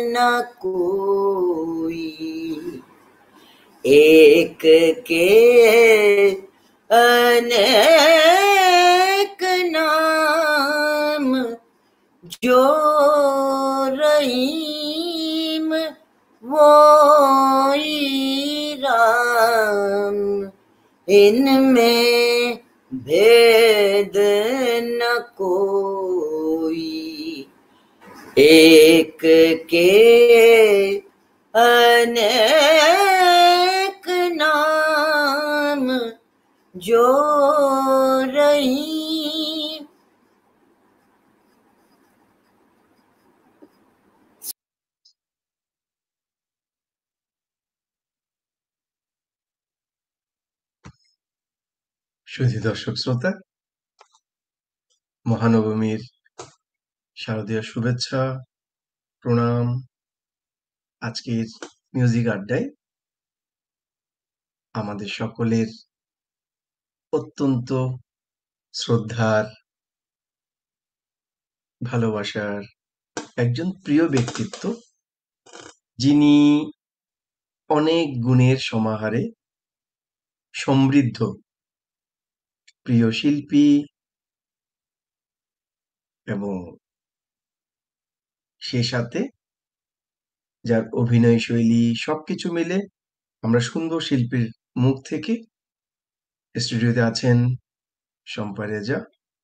न कोई, एक के अनेक नाम, जो रहीम वोई राम, इनमें भेद न कोई, एक के अनेक नाम, जो रहीम। সুধী দর্শক শ্রোতা, মহানবমীর শারদীয় শুভেচ্ছা, প্রণাম। আজকের মিউজিক আড্ডায় আমাদের সকলের অত্যন্ত শ্রদ্ধার, ভালোবাসার একজন প্রিয় ব্যক্তিত্ব, যিনি অনেক গুণের সমাহারে সমৃদ্ধ, প্রিয় শিল্পী এবং সে সাথে যার অভিনয় শৈলী সবকিছু মিলে আমরা সুন্দর শিল্পীর মুখ থেকে স্টুডিওতে আছেন শম্পা রেজা।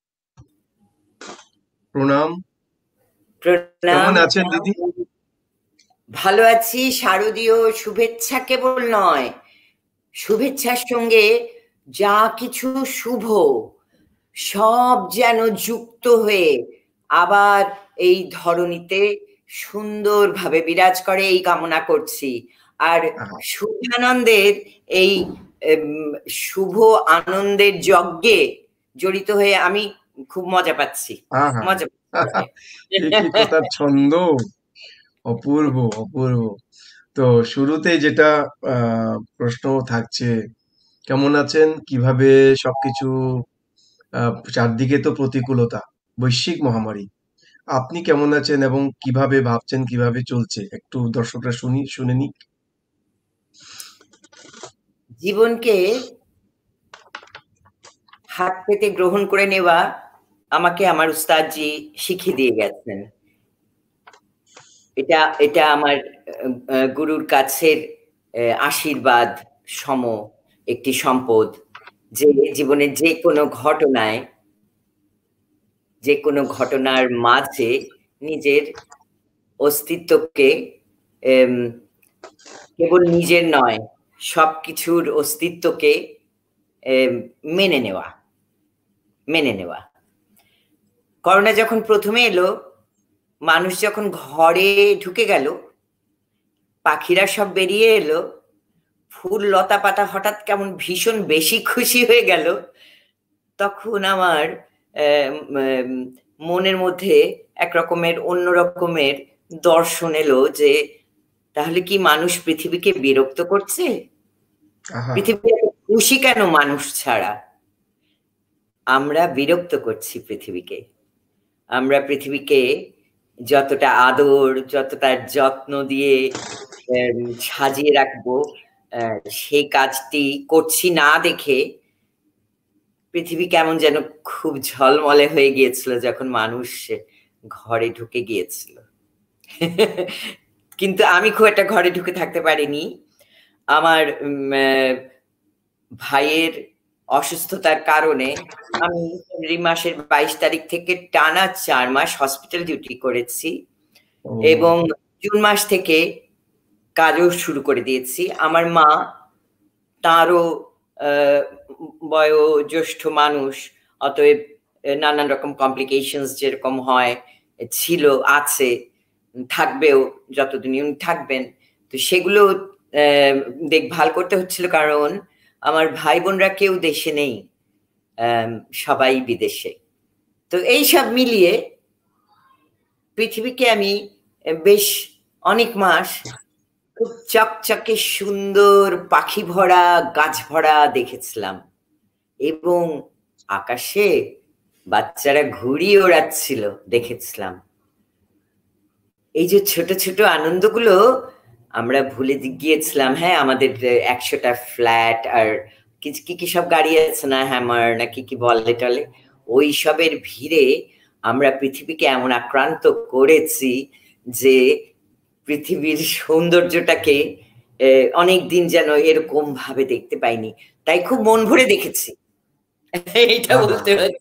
প্রণাম। কেমন আছেন দিদি? ভালো আছি। শারদীয় শুভেচ্ছা কেবল নয়, শুভেচ্ছার সঙ্গে যা কিছু শুভ সব যেন যুক্ত হয়ে আবার এই ধরণীতে সুন্দরভাবে বিরাজ করে, এই কামনা করছি। আর শুভানন্দের এই শুভ আনন্দের যজ্ঞে জড়িত হয়ে আমি খুব মজা পাচ্ছি। মজা কথার ছন্দ, অপূর্ব অপূর্ব। তো শুরুতে যেটা প্রশ্ন থাকছে, কেমন আছেন, কিভাবে সবকিছু, চারদিকে তো প্রতিকূলতা, বৈশ্বিক মহামারী, আপনি কেমন আছেন এবং কিভাবে ভাবছেন, কিভাবে চলছে, একটু দর্শকরা শুনে নিক। জীবনকে হাত পেতে গ্রহণ করে নেওয়া আমাকে আমার উস্তাদজি শিখিয়ে দিয়ে গেছেন। এটা আমার গুরুর কাছের আশীর্বাদ সম একটি সম্পদ, যে জীবনের যে কোনো ঘটনায়, যে কোনো ঘটনার মাঝে নিজের অস্তিত্বকে কেবল নিজের নয়, সবকিছুর অস্তিত্বকে মেনে নেওয়া। করোনা যখন প্রথমে এলো, মানুষ যখন ঘরে ঢুকে গেল, পাখিরা সব বেরিয়ে এলো, ফুল লতা পাতা হঠাৎ কেমন ভীষণ বেশি খুশি হয়ে গেল, তখন আমার মনের মধ্যে এক রকমের অন্য রকমের দর্শন এলো যে তাহলে কি মানুষ পৃথিবীকে বিরক্ত করছে? পৃথিবী খুশি কেন মানুষ ছাড়া? আমরা বিরক্ত করছি পৃথিবীকে। আমরা পৃথিবীকে যতটা আদর, যতটা যত্ন দিয়ে সাজিয়ে রাখবো, সেই কাজটি করছি না দেখে পৃথিবী কেমন যেন খুব ঝলমলে হয়ে গিয়েছিল যখন মানুষ ঘরে ঢুকে গিয়েছিল। কিন্তু আমি খুব একটা ঘরে ঢুকে থাকতে পারিনি। আমার ভাইয়ের অসুস্থতার কারণে আমি ফেব্রুয়ারি মাসের 22 তারিখ থেকে টানা 4 মাস হসপিটাল ডিউটি করেছি, এবং জুন মাস থেকে কাজও শুরু করে দিয়েছি। আমার মা, তারও বয়োজ্যেষ্ঠ মানুষ, অতএব নানান রকম কমপ্লিকেশনস যেরকম হয়, ছিল, আছে, থাকবেও যতদিন উনি থাকবেন। তো সেগুলো দেখভাল করতে হচ্ছিল, কারণ আমার ভাই বোনরা কেউ দেশে নেই, সবাই বিদেশে। তো এই সব মিলিয়ে পৃথিবীকে আমি বেশ অনেক মাস খুব চকচকে সুন্দর পাখি ভরা, গাছ ভরা দেখেছিলাম, এবং আকাশে বাচ্চারা ঘুড়ি ওড়াচ্ছিল দেখেছিলাম। এই যে ছোট ছোট আনন্দগুলো আমরা ভুলে গিয়েছিলাম। হ্যাঁ, আমাদের 100টা ফ্ল্যাট আর কি কি সব গাড়ি আছে না, হ্যামার না কি কি বলে টলে, ওই সবের ভিড়ে আমরা পৃথিবীকে এমন আক্রান্ত করেছি যে পৃথিবীর সৌন্দর্যটাকে অনেক দিন যেন এরকম ভাবে দেখতে পাইনি। তাই খুব মন ভরে দেখেছি, এইটা বলতে পারি।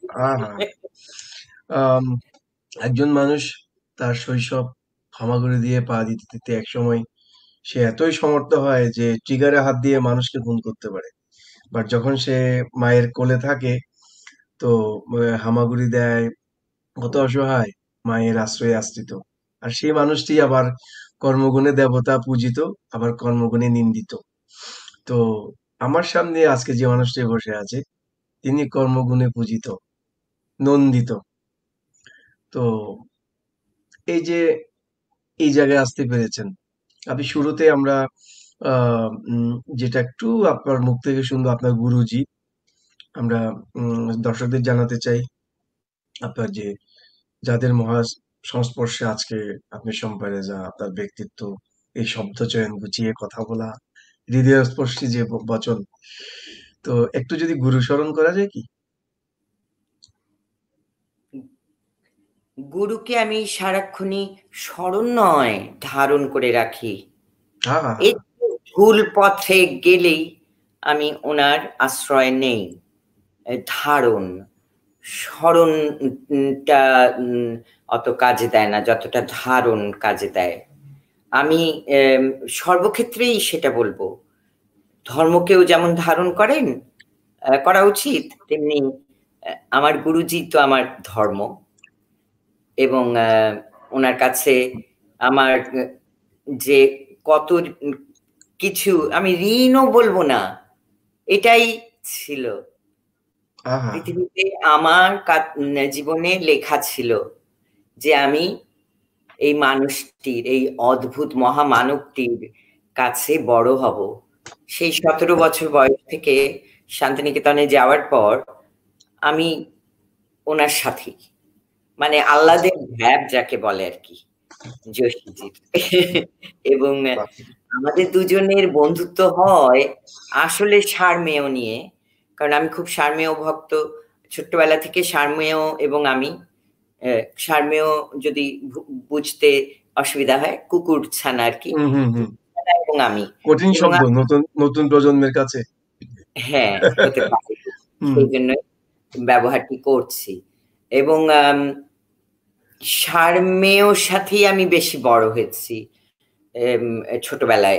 একজন মানুষ তার শৈশব হামাগুড়ি দিয়ে পা দিতে দিতে একসময় সে এতই সমর্থ হয় যে ট্রিগারে হাত দিয়ে মানুষকে খুন করতে পারে। বাট যখন সে মায়ের কোলে থাকে তো হামাগুড়ি দেয়, কত অসহায়, মায়ের আশ্রয়ে আশ্রিত। আর সেই মানুষটি আবার কর্মগুণে দেবতা পূজিত, আবার কর্মগুণে নিন্দিত। তো আমার সামনে আজকে যে মানুষটি বসে আছে তিনি কর্মগুণে পূজিত, নন্দিত। তো এই যে এই জায়গায় আসতে পেরেছেন আপনি, শুরুতে আমরা যেটা একটু আপনার মুখ থেকে শুনবো আপনার গুরুজি, আমরা দর্শকদের জানাতে চাই আপনার যে যাদের মহা সংস্পর্শে আজকে আপনি সম্পারেজা, আপনার ব্যক্তিত্ব, এই শব্দ চয়ন, গুছিয়ে কথা বলা, হৃদয়স্পর্শী যে বচন, তো একটু যদি গুরু স্মরণ করা যায় কি? গুরুকে আমি সারাক্ষণই স্মরণ নয়, ধারণ করে রাখি। একটু ভুল পথে গেলেই আমি ওনার আশ্রয় নেই। ধারণ, স্মরণটা অত কাজে দেয় না যতটা ধারণ কাজে দেয়। আমি সর্বক্ষেত্রেই সেটা বলবো। ধর্মকেও যেমন ধারণ করেন, করা উচিত, তেমনি আমার গুরুজি তো আমার ধর্ম, এবং ওনার কাছে আমার যে কত কিছু, আমি ঋণও বলবো না, এটাই ছিল। পৃথিবীতে আমার জীবনে লেখা ছিল যে আমি এই মানুষটির, এই অদ্ভুত মহামানবটির কাছে বড় হব। সেই 17 বছর বয়স থেকে শান্তিনিকেতনে যাওয়ার পর আমি ওনার সাথে, মানে আহ্লাদের ভ্যাব যাকে বলে আর কি, যোশীজির। এবং আমাদের দুজনের বন্ধুত্ব হয় আসলে সারমেয় নিয়ে, কারণ আমি খুব সারমেয় ভক্ত। ছোট্টবেলা থেকে সারমেয় এবং আমি, সারমেয় যদি বুঝতে অসুবিধা হয়, কুকুর ছানা আর কি, এবং আমি কঠিন শব্দ নতুন প্রজন্মের কাছে। হ্যাঁ, হতে পারে, সেই জন্য ব্যবহারটি করছি। এবং সারমেয়র সাথেই আমি বেশি বড় হয়েছি ছোটবেলায়।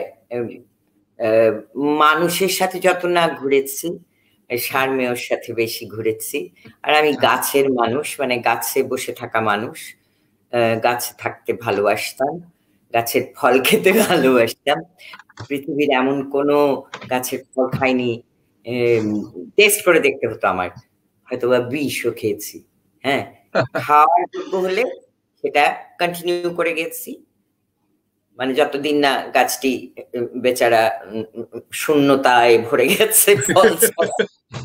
মানুষের সাথে যত না ঘুরেছি, সারমেয়র সাথে বেশি ঘুরেছি। আর আমি গাছের মানুষ, মানে গাছে বসে থাকা মানুষ, গাছে থাকতে ভালোবাসতাম, গাছের ফল খেতে ভালোবাসতাম। পৃথিবীর এমন কোনো গাছের ফল খাইনি, টেস্ট করে দেখতে হতো আমার, হয়তো বা বিষও খেয়েছি। হ্যাঁ, খাওয়ার যোগ্য হলে সেটা কন্টিনিউ করে গেছি, মানে যতদিন না গাছটি বেচারা শূন্যতায় ভরে গেছে ফল ছাড়া।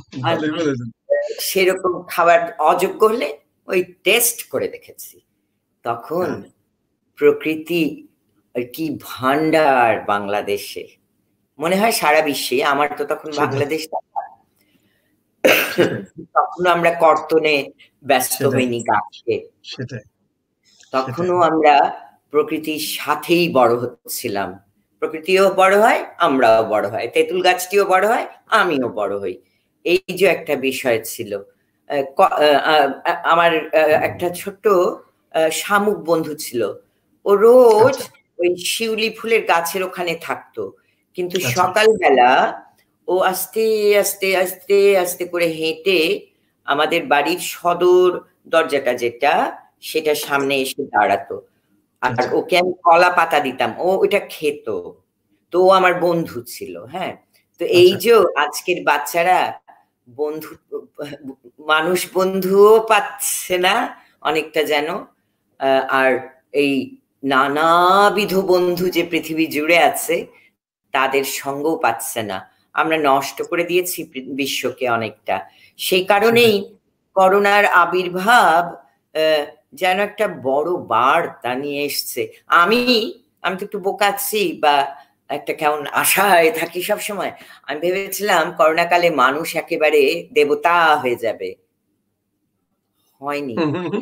সেরকম খাবার অযোগ্য হলে ওই টেস্ট করে দেখেছি। তখন প্রকৃতি কি ভান্ডার বাংলাদেশে, মনে হয় সারা বিশ্বে, আমার তো তখন বাংলাদেশ, তখন আমরা কর্তনে ব্যস্ত হইনি গাছকে, তখনও আমরা প্রকৃতির সাথেই বড় হচ্ছিলাম। প্রকৃতিও বড় হয়, আমরাও বড় হয়, তেঁতুল গাছটিও বড় হয়, আমিও বড় হই। এই যে একটা বিষয় ছিল। আমার একটা ছোট্ট শামুক বন্ধু ছিল, ও রোজ ওই শিউলি ফুলের গাছের ওখানে থাকতো, কিন্তু সকালবেলা ও আস্তে আস্তে আস্তে আস্তে করে হেঁটে আমাদের বাড়ির সদর দরজাটা যেটা, সেটা সামনে এসে দাঁড়াতো। আর ওকে আমি কলা পাতা দিতাম, ও ওইটা খেত। তো ও আমার বন্ধু ছিল। হ্যাঁ, তো এই যে আজকের বাচ্চারা বন্ধু, মানুষ বন্ধুও পাচ্ছে না অনেকটা যেন, আর এই নানাবিধ বন্ধু যে পৃথিবী জুড়ে আছে তাদের সঙ্গও পাচ্ছে না। আমরা নষ্ট করে দিয়েছি বিশ্বকে অনেকটা। সেই কারণেই করোনার আবির্ভাব যেন একটা বড় বার্তা নিয়ে এসছে। আমি আমি তো একটু বোকাচ্ছি বা একটা কেমন আশায় থাকি সব সময়। আমি ভেবেছিলাম করোনাকালে মানুষ একেবারে দেবতা হয়ে যাবে, হয়নি।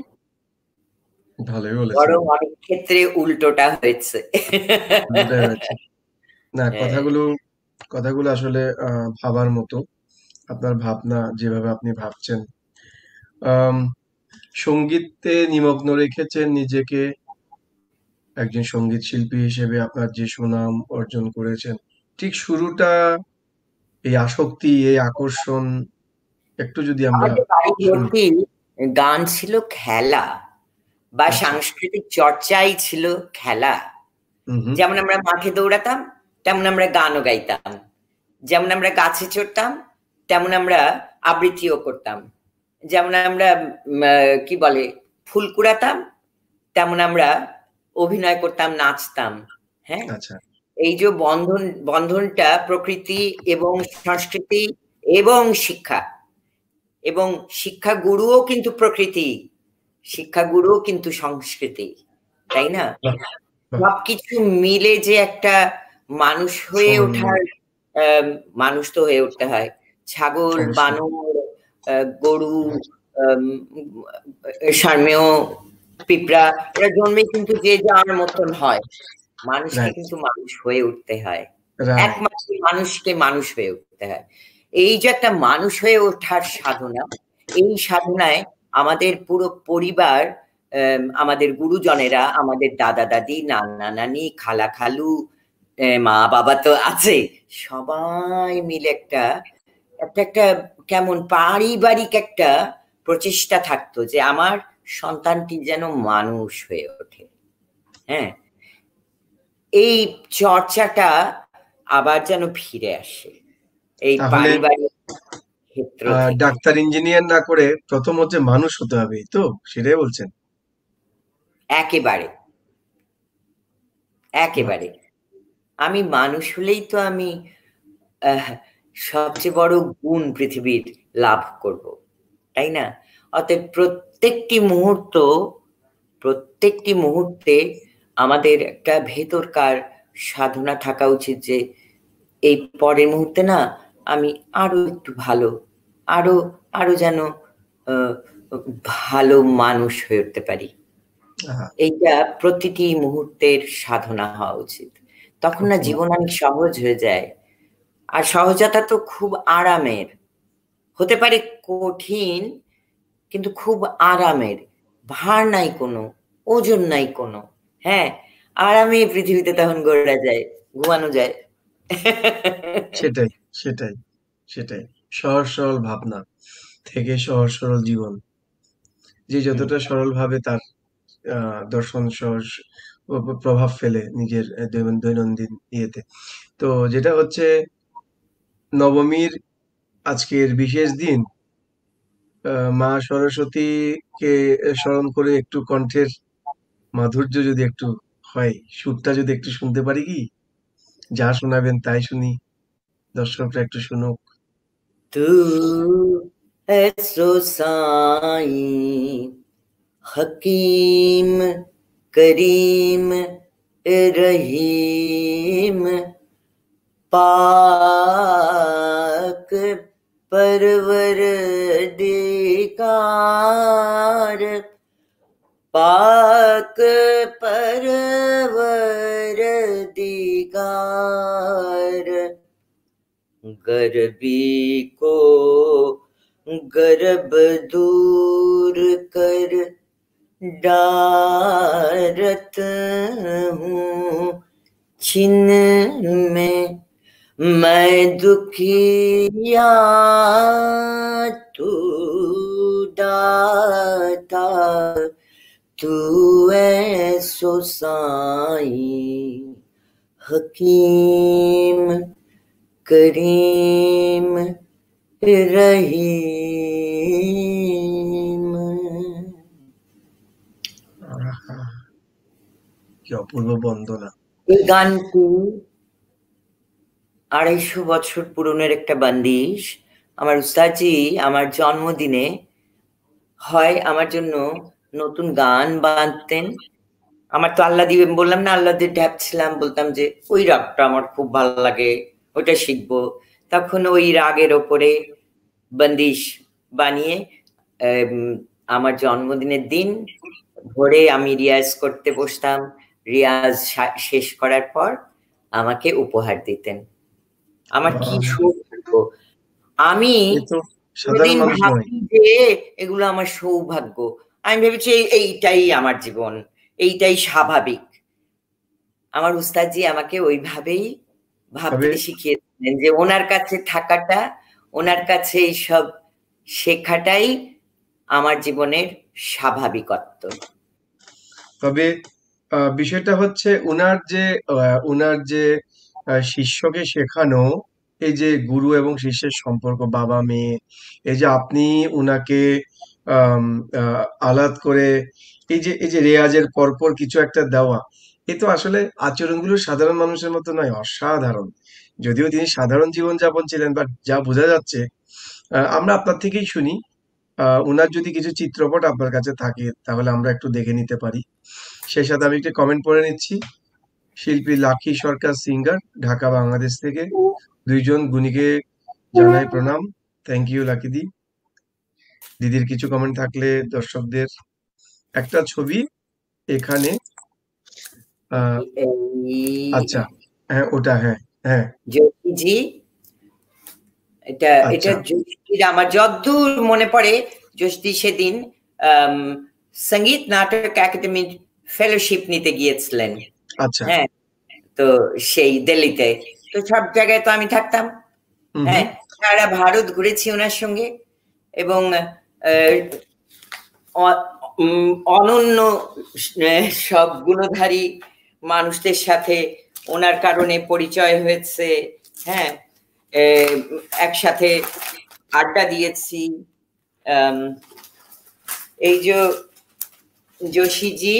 ভালোই বলেছেন। বরং অনেক ক্ষেত্রে উল্টোটা হয়েছে। উল্টোটাই হয়েছে। না, হ্যাঁ। কথাগুলো আসলে ভাবার মতো। আপনার ভাবনা যেভাবে আপনি ভাবছেন, আম, সঙ্গীতে নিমগ্ন রেখেছেন নিজেকে, একজন সঙ্গীত শিল্পী হিসেবে আপনার যে সুনাম অর্জন করেছেন, ঠিক শুরুটা এই আসক্তি, এই আকর্ষণ একটু যদি আমরা আমাদের বাড়ি শুনি। ভর্তি গান ছিল, খেলা বা আচ্ছা। সাংস্কৃতিক চর্চাই ছিল খেলা। হুম হুম। যেমন আমরা মাঠে দৌড়াতাম, তেমন আমরা গানও গাইতাম। যেমন আমরা গাছে চড়তাম, তেমন আমরা আবৃত্তিও করতাম। যেমন আমরা কি বলে ফুল কুড়াতাম, তেমন আমরা অভিনয় করতাম, নাচতাম। হ্যাঁ, আচ্ছা। এই যে বন্ধনটা প্রকৃতি এবং সংস্কৃতি এবং শিক্ষা, এবং শিক্ষাগুরুও কিন্তু প্রকৃতি, শিক্ষাগুরুও কিন্তু সংস্কৃতি, তাই না? বাহ, বাহ। সবকিছু মিলে যে একটা মানুষ হয়ে সমন্বয়। ওঠার, মানুষ তো হয়ে উঠতে হয়। ছাগল, অবশ্যই। বানর, গরু, আম, সারমেয়, পিঁপড়া, এরা জন্মে কিন্তু যে যার মতন হয়। মানুষকে রাইট। কিন্তু মানুষ হয়ে উঠতে হয়, রাইট। একমাত্র মানুষকে মানুষ হয়ে উঠতে হয়। এই যে একটা মানুষ হয়ে ওঠার সাধনা, এই সাধনায় আমাদের পুরো পরিবার, আমাদের গুরুজনেরা, আমাদের দাদা দাদি, নানা নানি, খালা খালু, মা বাবা তো আছে, সবাই মিলে একটা একটা একটা কেমন পারিবারিক একটা প্রচেষ্টা থাকতো যে আমার সন্তানটি যেন মানুষ হয়ে ওঠে। হ্যাঁ, এই চর্চাটা আবার যেন ফিরে আসে এই তাহলে পারিবারিক ক্ষেত্র থেকে। ডাক্তার ইঞ্জিনিয়ার না করে প্রথম হচ্ছে মানুষ হতে হবে, এই তো? সেটাই বলছেন? একেবারে, বাহ। একেবারে। আমি মানুষ হলেই তো আমি আহ, সবচেয়ে বড় গুণ পৃথিবীর লাভ করব, তাই না? অতএব প্রত্যেকটি মুহূর্তে আমাদের একটা ভেতরকার সাধনা থাকা উচিত যে এই পরের মুহূর্তে না আমি আরো একটু ভালো, আরো আরো যেন আহ, ভালো মানুষ হয়ে উঠতে পারি। আহা, এইটা প্রতিটি মুহূর্তের সাধনা হওয়া উচিত। তখন খুব না সুন্দর। জীবন অনেক সহজ হয়ে যায়। আর সহজতা তো খুব আরামের, হতে পারে কঠিন, কিন্তু খুব আরামের। ভার নাই কোনো, ওজন নাই কোনো। হ্যাঁ, আরামে পৃথিবীতে তখন ঘোরা যায়, ঘুমানো যায়। সেটাই, সেটাই, সেটাই। সহজ সরল ভাবনা থেকে সহজ সরল জীবন, যে হুম। যতটা সরল ভাবে তার দর্শন সহজ প্রভাব ফেলে নিজের দৈনন্দিন ইয়েতে। তো যেটা হচ্ছে, নবমীর আজকের বিশেষ দিন, মা সরস্বতীকে স্মরণ করে একটু কণ্ঠের মাধুর্য যদি একটু হয়, সুরটা যদি একটু শুনতে পারি কি? যা শোনাবেন তাই শুনি, দর্শকরা একটু শুনুক। तू ऐसो साईं, हकीम, करीम, रहीम, पाक परवरदिगार, पाक परवरदिगार, गर्भी को गर्भ दूर कर डारत हूँ छिन्न में मैं दुखिया, तू दाता, तू ऐसो साईं, हकीम, करीम, রহিম। আহা, কি অপূর্ব বন্দনা! এই গানটি ২৫০ বছর পুরনের একটা বান্দিশ। আমার উস্তাদজি আমার জন্মদিনে হয় আমার জন্য নতুন গান বাঁধতেন। আমার তো আল্লাদি, বললাম না আল্লাদির ঢ্যাপ ছিলাম, বলতাম যে ওই রাগটা আমার খুব ভালো লাগে, ওইটা শিখবো। তখন ওই রাগের ওপরে বন্দিশ বানিয়ে আমার জন্মদিনের দিন ভোরে আমি রিয়াজ করতে বসতাম। রিয়াজ শেষ করার পর আমাকে উপহার দিতেন। আমার কি সৌভাগ্য! আমি কোনদিন ভাবি যে এগুলো আমার সৌভাগ্য। আমি ভেবেছি এইটাই আমার জীবন, এইটাই স্বাভাবিক। আমার উস্তাদজি আমাকে ওইভাবেই ভাবতে শিখিয়েছিলেন যে ওনার কাছে থাকাটা, ওনার কাছে এইসব শেখাটাই আমার জীবনের স্বাভাবিকত্ব। তবে বিষয়টা হচ্ছে উনার যে শিষ্যকে শেখানো, এই যে গুরু এবং শিষ্যের সম্পর্ক, বাবা মেয়ে, এই যে আপনি উনাকে আলাদ করে এই যে রেয়াজের পরপর কিছু একটা দেওয়া, এ তো আসলে আচরণগুলো সাধারণ মানুষের মতো নয়, অসাধারণ। যদিও তিনি সাধারণ জীবনযাপন ছিলেন, বাট যা বোঝা যাচ্ছে, আমরা আপনার থেকেই শুনি। উনার যদি কিছু চিত্রপট আপনার কাছে থাকে তাহলে আমরা একটু দেখে নিতে পারি। সেই সাথে আমি একটা কমেন্ট পড়ে নিচ্ছি। শিল্পী লাকি সরকার সিঙ্গার, ঢাকা বাংলাদেশ থেকে। দুইজন গুণীকে জানাই প্রণাম। Thank you Lucky di. দিদির কিছু কমেন্ট থাকলে দর্শকদের। একটা ছবি এখানে, আচ্ছা, হ্যাঁ ওটা, হ্যাঁ হ্যাঁ জি, এটা এটা জোশীর, আমার যতদূর মনে পড়ে জোশী সেদিন সঙ্গীত নাটক একাডেমির ফেলোশিপ নিতে গিয়েছিলেন। আচ্ছা, হ্যাঁ, তো সেই দিল্লিতে, তো সব জায়গায় তো আমি থাকতাম। হ্যাঁ, সারা ভারত ঘুরেছি ওনার সঙ্গে, এবং অনন্য সব গুণধারী মানুষদের সাথে ওনার কারণে পরিচয় হয়েছে। হ্যাঁ, একসাথে আড্ডা দিয়েছি। এই যে जोशी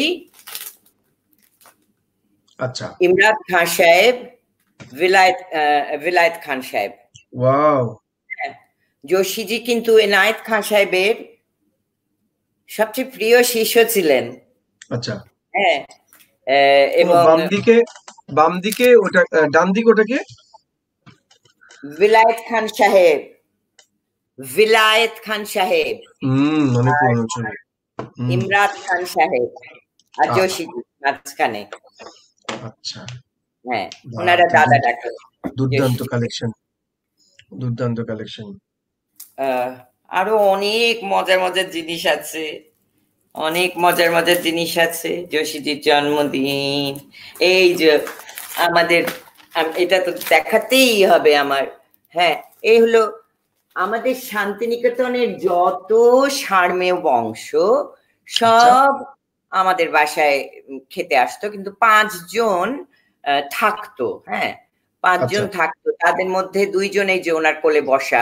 আচ্ছা, इमरान खान साहेब, विलायत खान साहेब। ওয়াও। जोशी जी কিন্তু এনায়েত খান সাহেবের সবচেয়ে প্রিয় শিষ্য ছিলেন। আচ্ছা, হ্যাঁ, এবং বাম দিকে ওটা, ডান দিকে ওটা কে? विलायत खान साहेब, विलायत खान साहेब। অনেক পুরনো ছবি। ইমরান খান সাহেব আর जोशी जी মাঝখানে। আচ্ছা, হ্যাঁ, ওনারা দাদা ডাকে। দুর্দান্ত কালেকশন, দুর্দান্ত কালেকশন। আরো অনেক মজার মজার জিনিস আছে, অনেক মজার মজার জিনিস আছে। जोशीজির জন্মদিন, এই যে আমাদের, এটা তো দেখাতেই হবে আমার। হ্যাঁ, এই হলো আমাদের শান্তিনিকেতনের যত সারমেয় বংশ সব আমাদের বাসায় খেতে আসতো, কিন্তু 5 জন থাকতো। হ্যাঁ, 5 জন থাকতো, তাদের মধ্যে 2 জন এই যে ওনার কোলে বসা,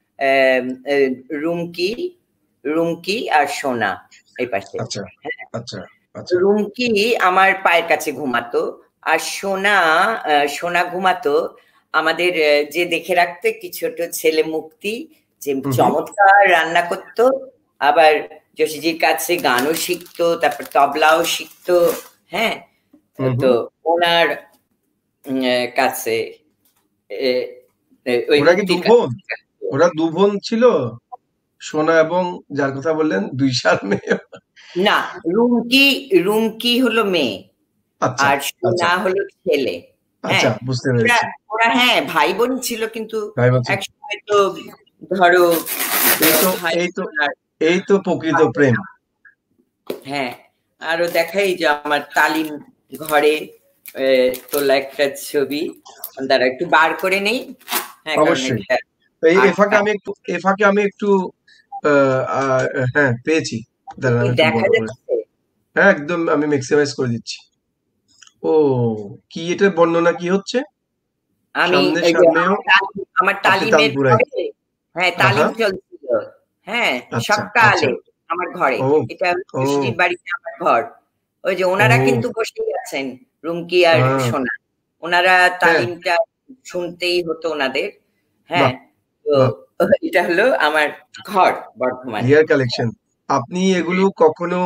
রুমকি আর সোনা এই পাশে। রুমকি আমার পায়ের কাছে ঘুমাতো, আর সোনা ঘুমাতো আমাদের যে দেখে রাখতে কি ছোট ছেলে মুক্তি, যে চমৎকার রান্না করতো, আবার जोशीজির কাছে গানও শিখতো, তারপর তবলাও শিখতো। হ্যাঁ, তো ওনার কাছে ওরা 2 বোন ছিল, সোনা এবং যার কথা বললেন 2 সাল মেয়ে। না, রুমকি হলো মেয়ে, আর সোনা হলো ছেলে। আচ্ছা, বুঝতে পেরেছি। ওরা হ্যাঁ ভাই বোন ছিল, কিন্তু একসময় তো ধরো এই তো প্রকৃত প্রেম। হ্যাঁ, আরো দেখাই যে আমার তালিম ঘরে তোলা একটা ছবি, দাঁড়া একটু বার করে নেই। হ্যাঁ, অবশ্যই। এই ফাঁকে আমি একটু হ্যাঁ পেয়েছি, দেখা যাচ্ছে। হ্যাঁ, একদম আমি ম্যাক্সিমাইজ করে দিচ্ছি। ও কি, এটা বর্ণনা কি হচ্ছে? আমি আমার তালিমের ঘরে, হ্যাঁ তালিম চলছিল। হ্যাঁ, সকালে আমার ঘরে, এটা जोशीজির বাড়িতে আমার ঘর। ওই যে ওনারা কিন্তু বসেই আছেন, রুমকি আর সোনা, ওনারা তালিমটা শুনতেই হতো ওনাদের। হ্যাঁ, তো এটা হলো আমার ঘর বর্ধমানে। Rare collection. আপনি এগুলো কখনো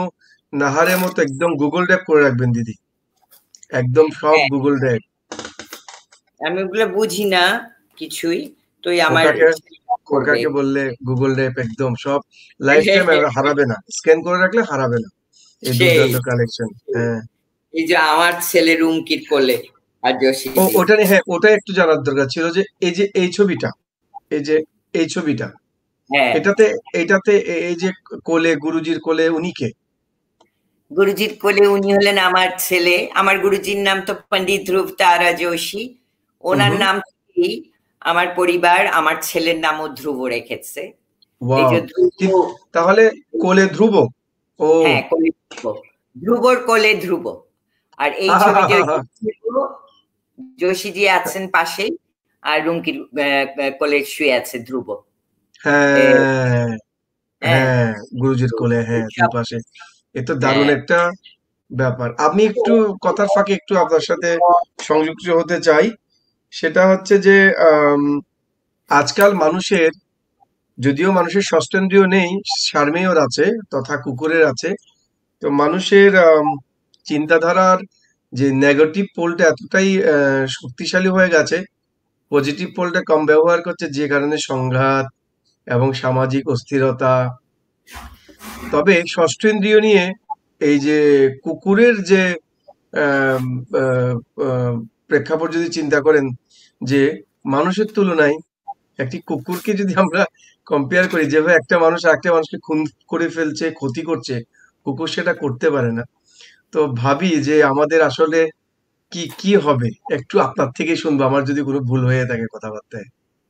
নাহারের মতো একদম গুগল ড্রাইভ করে রাখবেন দিদি, একদম সব হ্যাঁ, গুগল ড্রাইভ। আমি ওগুলো বুঝি না কিছুই, তো আমার খোকাকে ছেলেরা করবে। খোকাকে বললে গুগল ড্রাইভ একদম সব লাইফ টাইম হারাবে না, স্ক্যান করে রাখলে হারাবে না এই সেই দুর্দান্ত কালেকশন। হ্যাঁ, এই যে আমার ছেলে রুমকির কোলে আর ও জসিদি। ওটা নিয়ে, হ্যাঁ ওটা একটু জানার দরকার ছিল যে এই ছবিটা, এই যে এই ছবিটা, হ্যাঁ, এটাতে এটাতে এই যে কোলে, গুরুজির কোলে উনি কে? গুরুজির কোলে উনি হলেন আমার ছেলে। আমার গুরুজির নাম তো পন্ডিত ধ্রুব তারা যোশী। হুম ওনার হুম। নাম থেকেই আমার পরিবার আমার ছেলের নামও ধ্রুব রেখেছে। এই ওয়াও। যে ধ্রুব, তাহলে কোলে ধ্রুব। ও হ্যাঁ কোলে ধ্রুব, ধ্রুবর কোলে ধ্রুব। আর এই ছবিতে ওই যে ধ্রুব, যোশীজি আছেন পাশেই, আর রুমকির কোলে শুয়ে আছে ধ্রুব। এ, হ্যাঁ হ্যাঁ, হ্যাঁ, গুরুজির তো কোলে, হ্যাঁ দুই এইসব, পাশে। এ তো দারুণ হ্যাঁ। একটা ব্যাপার। আমি একটু কথার ফাঁকে একটু আপনার সাথে সংযুক্ত হতে চাই। সেটা হচ্ছে যে আম, আজকাল মানুষের, যদিও মানুষের ষষ্ঠেন্দ্রিয় নেই, সার্মেয়র আছে তথা কুকুরের আছে। তো মানুষের চিন্তাধারার যে নেগেটিভ পোলটা এতটাই শক্তিশালী হয়ে গেছে, পজিটিভ পোলটা কম ব্যবহার করছে, যে কারণে সংঘাত এবং সামাজিক অস্থিরতা। তবে ষষ্ঠেন্দ্রিয় নিয়ে এই যে কুকুরের যে আম, আহ, আহ, প্রেক্ষাপট যদি চিন্তা করেন, যে মানুষের তুলনায় একটি কুকুরকে যদি আমরা কম্পেয়ার করি, যেভাবে একটা মানুষ আরেকটা মানুষকে খুন করে ফেলছে, ক্ষতি করছে, কুকুর সেটা করতে পারে না। তো ভাবি যে আমাদের আসলে কি কি হবে, একটু আপনার থেকে শুনবো, আমার যদি কোনো ভুল হয়ে থাকে কথাবার্তায়।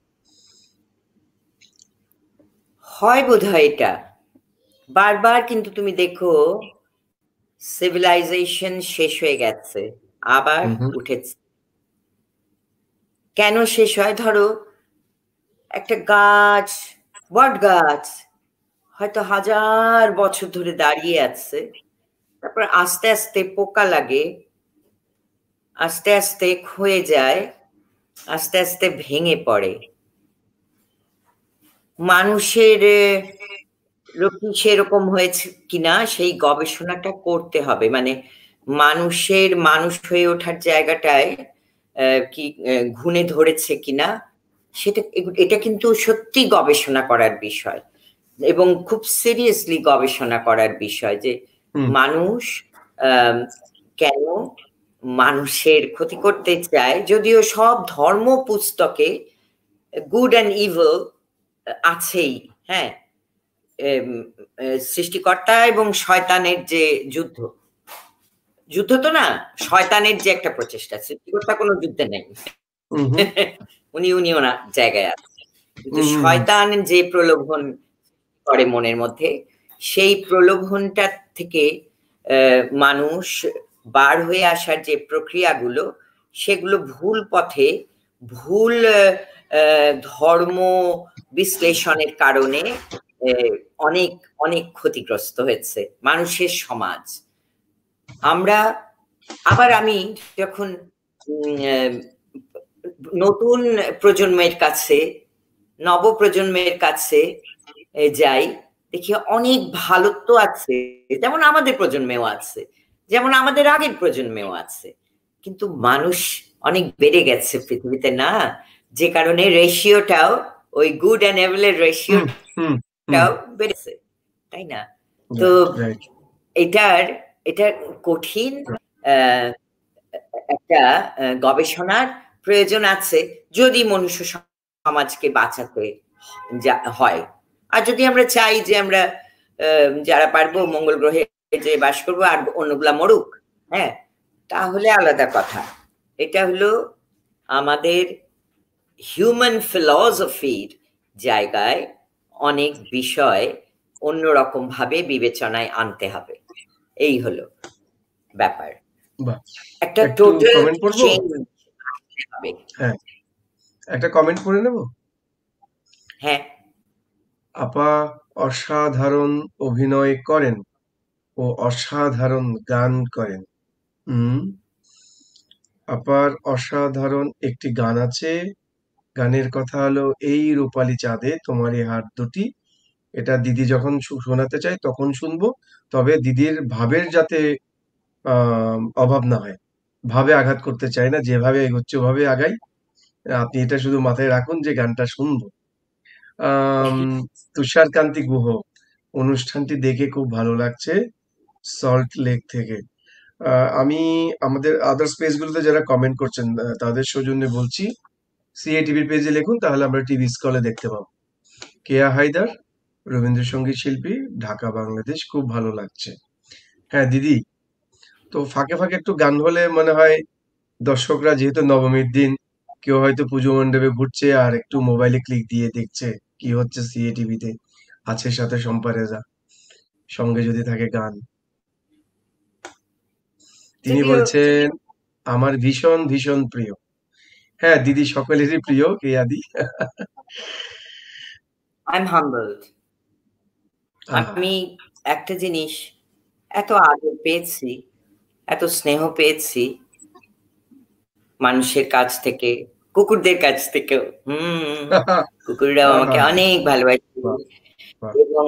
হয় বোধহয় এটা বারবার, কিন্তু তুমি দেখো সিভিলাইজেশন শেষ হয়ে গেছে, আবার হুম হুম। উঠেছে। কেন শেষ হয়? ধরো একটা গাছ, বট গাছ হয়তো হাজার বছর ধরে দাঁড়িয়ে আছে, তারপর আস্তে আস্তে পোকা লাগে, আস্তে আস্তে ক্ষয়ে যায়, আস্তে আস্তে ভেঙে পড়ে। মানুষের কি সেরকম হয়েছে কিনা সেই গবেষণাটা করতে হবে। মানে মানুষের মানুষ হয়ে ওঠার জায়গাটায় কি ঘুণে ধরেছে কিনা সেটা, এটা কিন্তু সত্যি গবেষণা করার বিষয়, এবং খুব সিরিয়াসলি গবেষণা করার বিষয় যে হুম মানুষ আম, কেন মানুষের ক্ষতি করতে চায়। যদিও সব ধর্ম পুস্তকে গুড অ্যান্ড ইভিল আছেই, হ্যাঁ, এম, সৃষ্টিকর্তা এবং শয়তানের যে যুদ্ধ, যুদ্ধ তো না, শয়তানের যে একটা প্রচেষ্টা, সৃষ্টিকর্তা কোনো যুদ্ধে নেই। হুম হুম উনি উনি ওনার জায়গায় আছে, কিন্তু হুম হুম হুম। শয়তান যে প্রলোভন করে মনের মধ্যে, সেই প্রলোভনটা থেকে মানুষ বার হয়ে আসার যে প্রক্রিয়াগুলো, সেগুলো ভুল পথে, ভুল ধর্ম বিশ্লেষণের কারণে অনেক অনেক ক্ষতিগ্রস্ত হয়েছে মানুষের সমাজ। আমরা আবার, আমি যখন নতুন প্রজন্মের কাছে, নবপ্রজন্মের কাছে যাই, দেখি অনেক ভালো তো আছে, যেমন আমাদের প্রজন্মেও আছে, যেমন আমাদের আগের প্রজন্মেও আছে, কিন্তু মানুষ অনেক বেড়ে গেছে পৃথিবীতে না, যে কারণে রেশিওটাও, ওই গুড অ্যান্ড এভিলের হুম হুম হুম। রেশিওটাও বেড়েছে, তাই না? তো রাইট রাইট। এটার এটার কঠিন আহ, একটা গবেষণার প্রয়োজন আছে, যদি মনুষ্য সমাজকে বাঁচাতে হয়। আর যদি আমরা চাই যে আমরা যারা পারবো মঙ্গল গ্রহে যে বাস করবো আর অন্যগুলা মরুক, হ্যাঁ, তাহলে আলাদা কথা। এটা হলো আমাদের হিউম্যান ফিলসফির জায়গায় অনেক বিষয় অন্যরকম ভাবে বিবেচনায় আনতে হবে। এই হলো ব্যাপার, বাহ। একটা একটু টোটাল কমেন্ট পড়বো। চেঞ্জ আসতে হবে। হ্যাঁ, একটা কমেন্ট পড়ে নেব। হ্যাঁ, আপা অসাধারণ অভিনয় করেন ও অসাধারণ গান করেন। হুম। আপার অসাধারণ একটি গান আছে, গানের কথা হলো এই রূপালী চাঁদে তোমারই হাত দুটি এটা দিদি যখন শোনাতে চাই তখন শুনবো, তবে দিদির ভাবের যাতে অভাব না হয়। ভাবে আঘাত করতে চাই না, যেভাবে এগোচ্ছে ওভাবে আগাই। আপনি এটা শুধু মাথায় রাখুন যে গানটা শুনবো। আম, তুষারকান্তি গুহ, অনুষ্ঠানটি দেখে খুব ভালো লাগছে, সল্ট লেক থেকে। আমি আমাদের আদার স্পেস গুলোতে যারা কমেন্ট করছেন তাদের সৌজন্যে বলছি, সিএটিভির পেজে লিখুন, তাহলে আমরা টিভি স্ক্রলে দেখতে পাবো। কেয়া হায়দার, রবীন্দ্রসঙ্গীত শিল্পী, ঢাকা, বাংলাদেশ, খুব ভালো লাগছে। হ্যাঁ দিদি, তো ফাঁকে ফাঁকে একটু গান হলে মনে হয় দর্শকরা, যেহেতু নবমীর দিন, কেউ হয়তো পুজো মণ্ডপে ঘুরছে আর একটু মোবাইলে ক্লিক দিয়ে দেখছে কি হচ্ছে সিএটিভিতে, আছে সাথে শম্পা রেজা, সঙ্গে যদি থাকে গান। তিনি যদিও বলছেন আমার ভীষণ ভীষণ প্রিয়। হ্যাঁ দিদি, সকলেরই প্রিয় কেয়াদি। I am humbled. আহা, আমি একটা জিনিস, এত আদর পেয়েছি, এত স্নেহ পেয়েছি মানুষের কাছ থেকে, কুকুরদের কাছ থেকেও। কুকুররাও আহা, আমাকে অনেক ভালোবাসে। বাহ, বাহ, এবং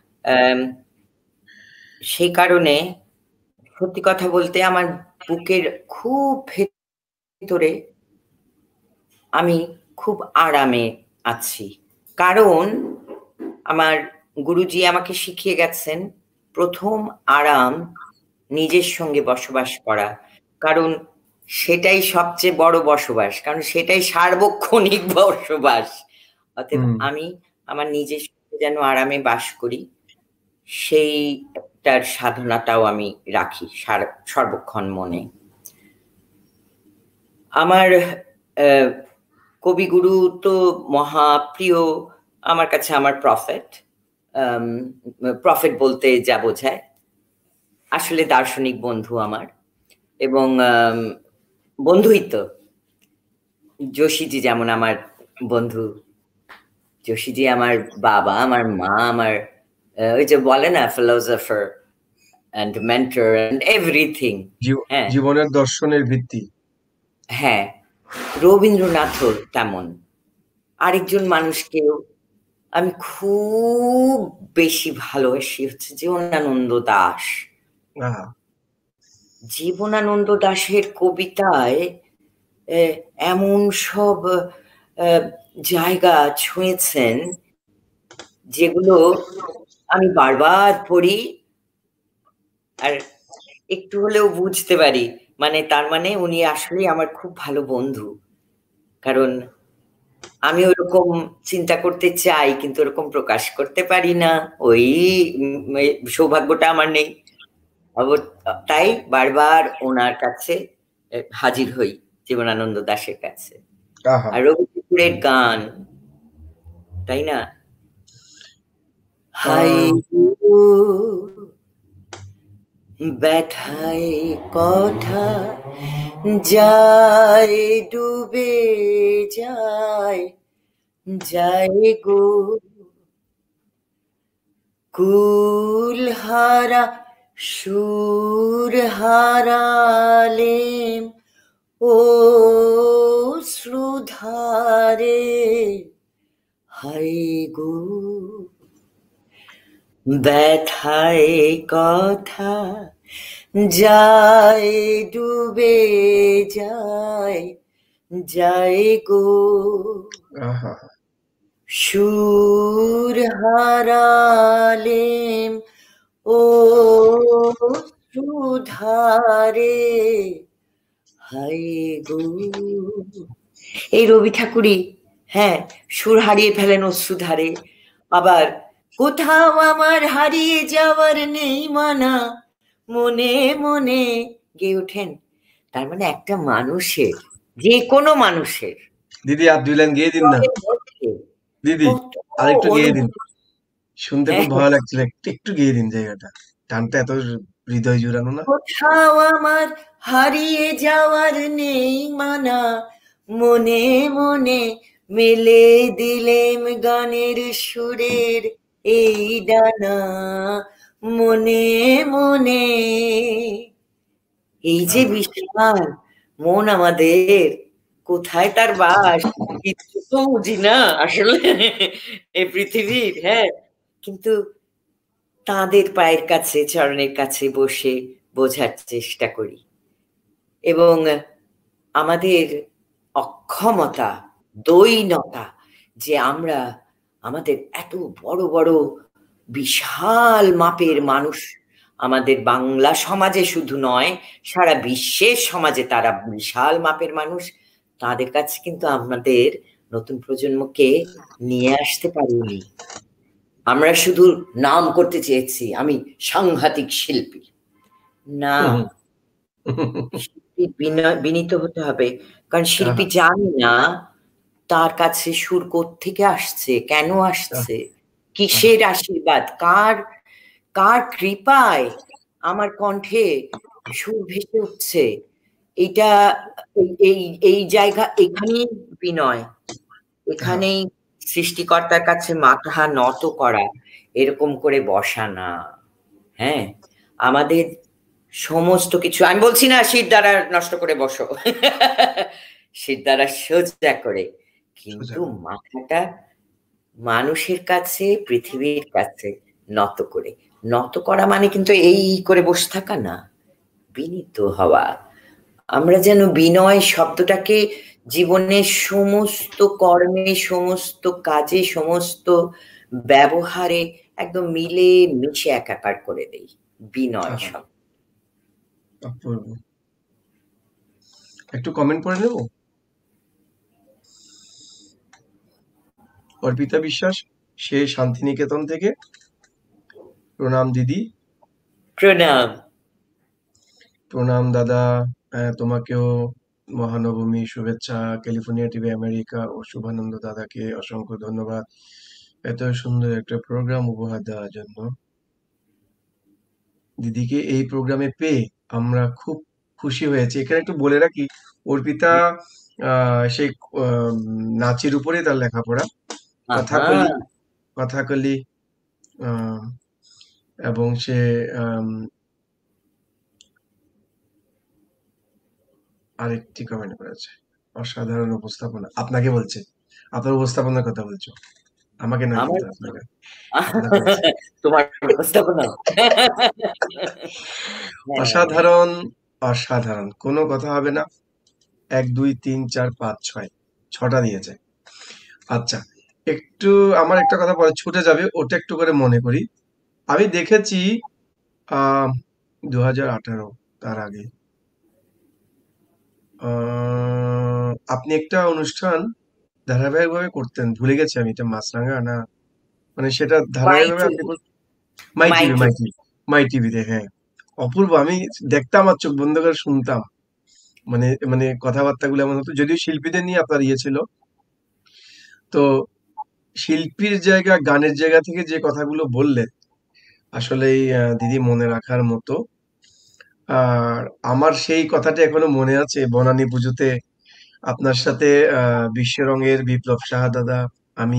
সেই কারণে সত্যি কথা বলতে আমার বুকের খুব ভেতরে আমি খুব আরামে আছি। কারণ আমার গুরুজি আমাকে শিখিয়ে গেছেন, প্রথম আরাম নিজের সঙ্গে বসবাস করা। কারণ সেটাই সবচেয়ে বড় বসবাস, কারণ সেটাই সার্বক্ষণিক বসবাস। অতএব আমি আমার নিজের সঙ্গে যেন আরামে বাস করি, সেইটার সাধনাটাও আমি রাখি সর্বক্ষণ মনে। আমার কবিগুরু তো মহাপ্রিয় আমার কাছে, আমার প্রফেট। প্রফেট বলতে যা বোঝায়, আসলে দার্শনিক বন্ধু আমার। এবং বন্ধুই তো, যোশীজি যেমন আমার বন্ধু, যোশীজি আমার বাবা, আমার মা, আমার ওই যে বলে না philosopher and mentor and everything. হ্যাঁ, জীবনের দর্শনের ভিত্তি। হ্যাঁ, রবীন্দ্রনাথও তেমন। আরেকজন মানুষকেও আমি খুব বেশি ভালোবাসি, হচ্ছে জীবনানন্দ দাশ। জীবনানন্দ দাশের কবিতায় এমন সব জায়গা ছুঁয়েছেন যেগুলো আমি বারবার পড়ি আর একটু হলেও বুঝতে পারি। মানে তার মানে উনি আসলেই আমার খুব ভালো বন্ধু। কারণ আমি ওরকম চিন্তা করতে চাই, কিন্তু ওরকম প্রকাশ করতে পারি না, ওই সৌভাগ্যটা আমার নেই। তাই বারবার ওনার কাছে হাজির হই, জীবনানন্দ দাশের কাছে। আর রবি ঠাকুরের গান, তাই না? হাই ব্যথায় কথা যায় ডুবে যায়, যায় গো কুল হারা সুর হারালেম ও শ্রুধারে, হাই গো ব্যথায় কথা যায় ডুবে যায়, যায় গো সুর হারালেম ও শ্রুধারে, হাই গো। এই রবি ঠাকুরই, হ্যাঁ, সুর হারিয়ে ফেলেন অশ্রুধারে। আবার কোথাও আমার হারিয়ে যাওয়ার নেই মানা, মনে মনে গেয়ে ওঠেন। তার মানে একটা মানুষের, যে কোনো মানুষের, দিদি আর 2 লাইন গেয়ে দিন না দিদি, আরেকটু গেয়ে দিন, শুনতে খুব ভালো লাগছিল, একটু একটু গেয়ে দিন জায়গাটা, গানটা এত হৃদয় জুড়ানো না। কোথাও আমার হারিয়ে যাওয়ার নেই মানা, মনে মনে মেলে দিলেম গানের সুরের এই ডানা, মনে মনে। এই যে বিশাল মন আমাদের, কোথায় তার বাস কিছু তো বুঝি না আসলে এই পৃথিবীর। হ্যাঁ, কিন্তু তাদের পায়ের কাছে, চরণের কাছে বসে বোঝার চেষ্টা করি। এবং আমাদের অক্ষমতা, দৈনতা, যে আমরা আমাদের এত বড় বড় বিশাল মাপের মানুষ আমাদের বাংলা সমাজে শুধু নয়, সারা বিশ্বের সমাজে তারা বিশাল মাপের মানুষ, তাদের কাছে কিন্তু আমাদের নতুন প্রজন্মকে নিয়ে আসতে পারিনি। আমরা শুধু নাম করতে চেয়েছি আমি সাংঘাতিক শিল্পী। না, শিল্পী বিনীত হতে হবে, কারণ শিল্পী জানে না তার কাছে সুর কোত্থেকে আসছে, কেন আসছে, কিসের আশীর্বাদ, কার কৃপায় আমার কণ্ঠে সুর ভেসে উঠছে। এটা এই জায়গা, এখানেই বিনয়, এখানেই সৃষ্টিকর্তার কাছে মাথা নত করা, এরকম করে বসা না। হ্যাঁ, আমাদের সমস্ত কিছু, আমি বলছি না শির দ্বারা নষ্ট করে বসো, শির দ্বারা সোজা করে, কিন্তু মাথাটা মানুষের কাছে, পৃথিবীর কাছে নত করে। নত করা মানে কিন্তু এই করে বসে থাকা না, বিনীত হওয়া। আমরা যেন বিনয় শব্দটাকে জীবনের সমস্ত কর্মে, সমস্ত কাজে, সমস্ত ব্যবহারে একদম মিলে মিশে একাকার করে দেই বিনয় শব্দ। একটু কমেন্ট করে নেব। অর্পিতা বিশ্বাস, সে শান্তিনিকেতন থেকে। প্রণাম দিদি। প্রণাম। প্রণাম দাদা, তোমাকেও মহানবমী শুভেচ্ছা। ক্যালিফোর্নিয়া টিভি আমেরিকা ও শুভানন্দ দাদাকে অসংখ্য ধন্যবাদ এত সুন্দর একটা প্রোগ্রাম উপহার দেওয়ার জন্য। দিদিকে এই প্রোগ্রামে পেয়ে আমরা খুব খুশি হয়েছি। এখানে একটু বলে রাখি, অর্পিতা সেই নাচের উপরে তার লেখাপড়া, কথাকলি, এবং সে আরেকটি কমেন্ট করেছে, অসাধারণ উপস্থাপনা। আপনাকে বলছে, আপনার উপস্থাপনার কথা বলছো, আমাকে নয় কিন্তু, আপনাকে। তোমার উপস্থাপনা অসাধারণ, অসাধারণ, কোনো কথা হবে না। 1 2 3 4 5 6 6টা দিয়েছে। আচ্ছা, একটু আমার একটা কথা পরে ছুটে যাবে, ওটা একটু করে মনে করি। আমি দেখেছি 2018, তার আগে আপনি একটা অনুষ্ঠান ধারাবাহিকভাবে করতেন, ভুলে গেছি আমি, এটা মাছরাঙা না, মানে সেটা ধারাবাহিকভাবে আপনি মাই টিভিতে। হ্যাঁ, অপূর্ব। আমি দেখতাম আর চোখ বন্ধ করে শুনতাম, মানে মানে কথাবার্তাগুলো এমন হতো। যদিও শিল্পীদের নিয়ে আপনার ইয়ে ছিল, তো শিল্পীর জায়গা, গানের জায়গা থেকে যে কথাগুলো বললেন, আসলেই দিদি মনে রাখার মতো। আর আমার সেই কথাটা এখনো মনে আছে, বনানী পুজোতে আপনার সাথে বিশ্ব রঙের বিপ্লব সাহা দাদা, আমি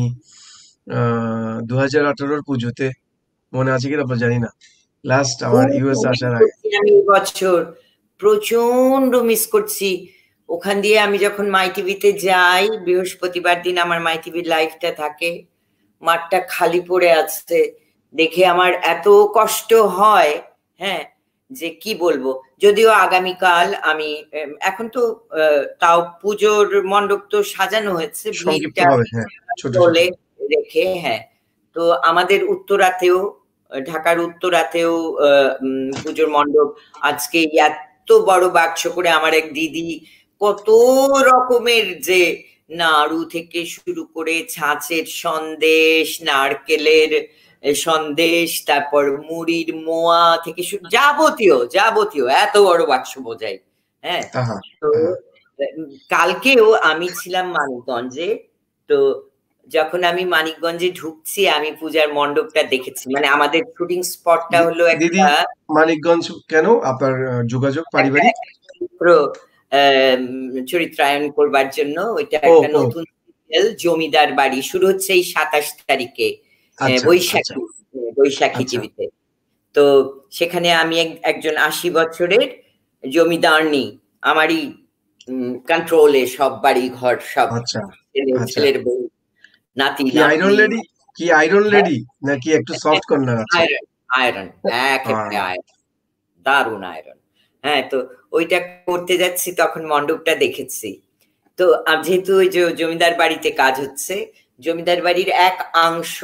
2018 পুজোতে, মনে আছে কিনা আপনার জানি না, লাস্ট আমার ইউএস আসার আগে। আমি বছর প্রচন্ড মিস করছি। ওখান দিয়ে আমি যখন মাই টিভিতে যাই, বৃহস্পতিবার দিন আমার মাই টিভির লাইভটা থাকে, মাঠটা খালি পড়ে আছে দেখে আমার এত কষ্ট হয়, হ্যাঁ, যে কি বলবো। যদিও আগামীকাল আমি, এখন তো তাও পুজোর মণ্ডপ তো সাজানো হয়েছে, ভিড়টা চলে রেখে, হ্যাঁ, তো আমাদের উত্তরাতেও, ঢাকার উত্তরাতেও পুজোর মণ্ডপ আজকে এত বড় বাক্স করে আমার এক দিদি কত রকমের, যে নাড়ু থেকে শুরু করে ছাঁচের সন্দেশ, নারকেলের সন্দেশ, তারপর মুড়ির মোয়া থেকে যাবতীয় যাবতীয় এত বড় বাক্স বোঝাই। হ্যাঁ, তো কালকেও আমি ছিলাম মানিকগঞ্জে, তো যখন আমি মানিকগঞ্জে ঢুকছি আমি পূজার মণ্ডপটা দেখেছি, মানে আমাদের শুটিং স্পটটা হলো একটা। মানিকগঞ্জ কেন? আপনার যোগাযোগ পারিবারিক চরিত্রায়ন করবার জন্য, ওইটা একটা নতুন জমিদার বাড়ি শুরু হচ্ছে এই 27 তারিখে বৈশাখী টিভিতে। তো সেখানে আমি একজন 80 বছরের জমিদারনি, আমারই কন্ট্রোলে সব বাড়ি ঘর, সব ছেলের বউ, নাতি, আয়রন লেডি, কি আয়রন লেডি নাকি একটু সফট কর্নার আছে? আয়রন, আয়রন, একেবারে আয়রন, দারুণ আয়রন। হ্যাঁ, তো ওইটা করতে যাচ্ছি, তখন মণ্ডপটা দেখেছি। তো যেহেতু ওই যে জমিদার বাড়িতে কাজ হচ্ছে, জমিদার বাড়ির এক অংশ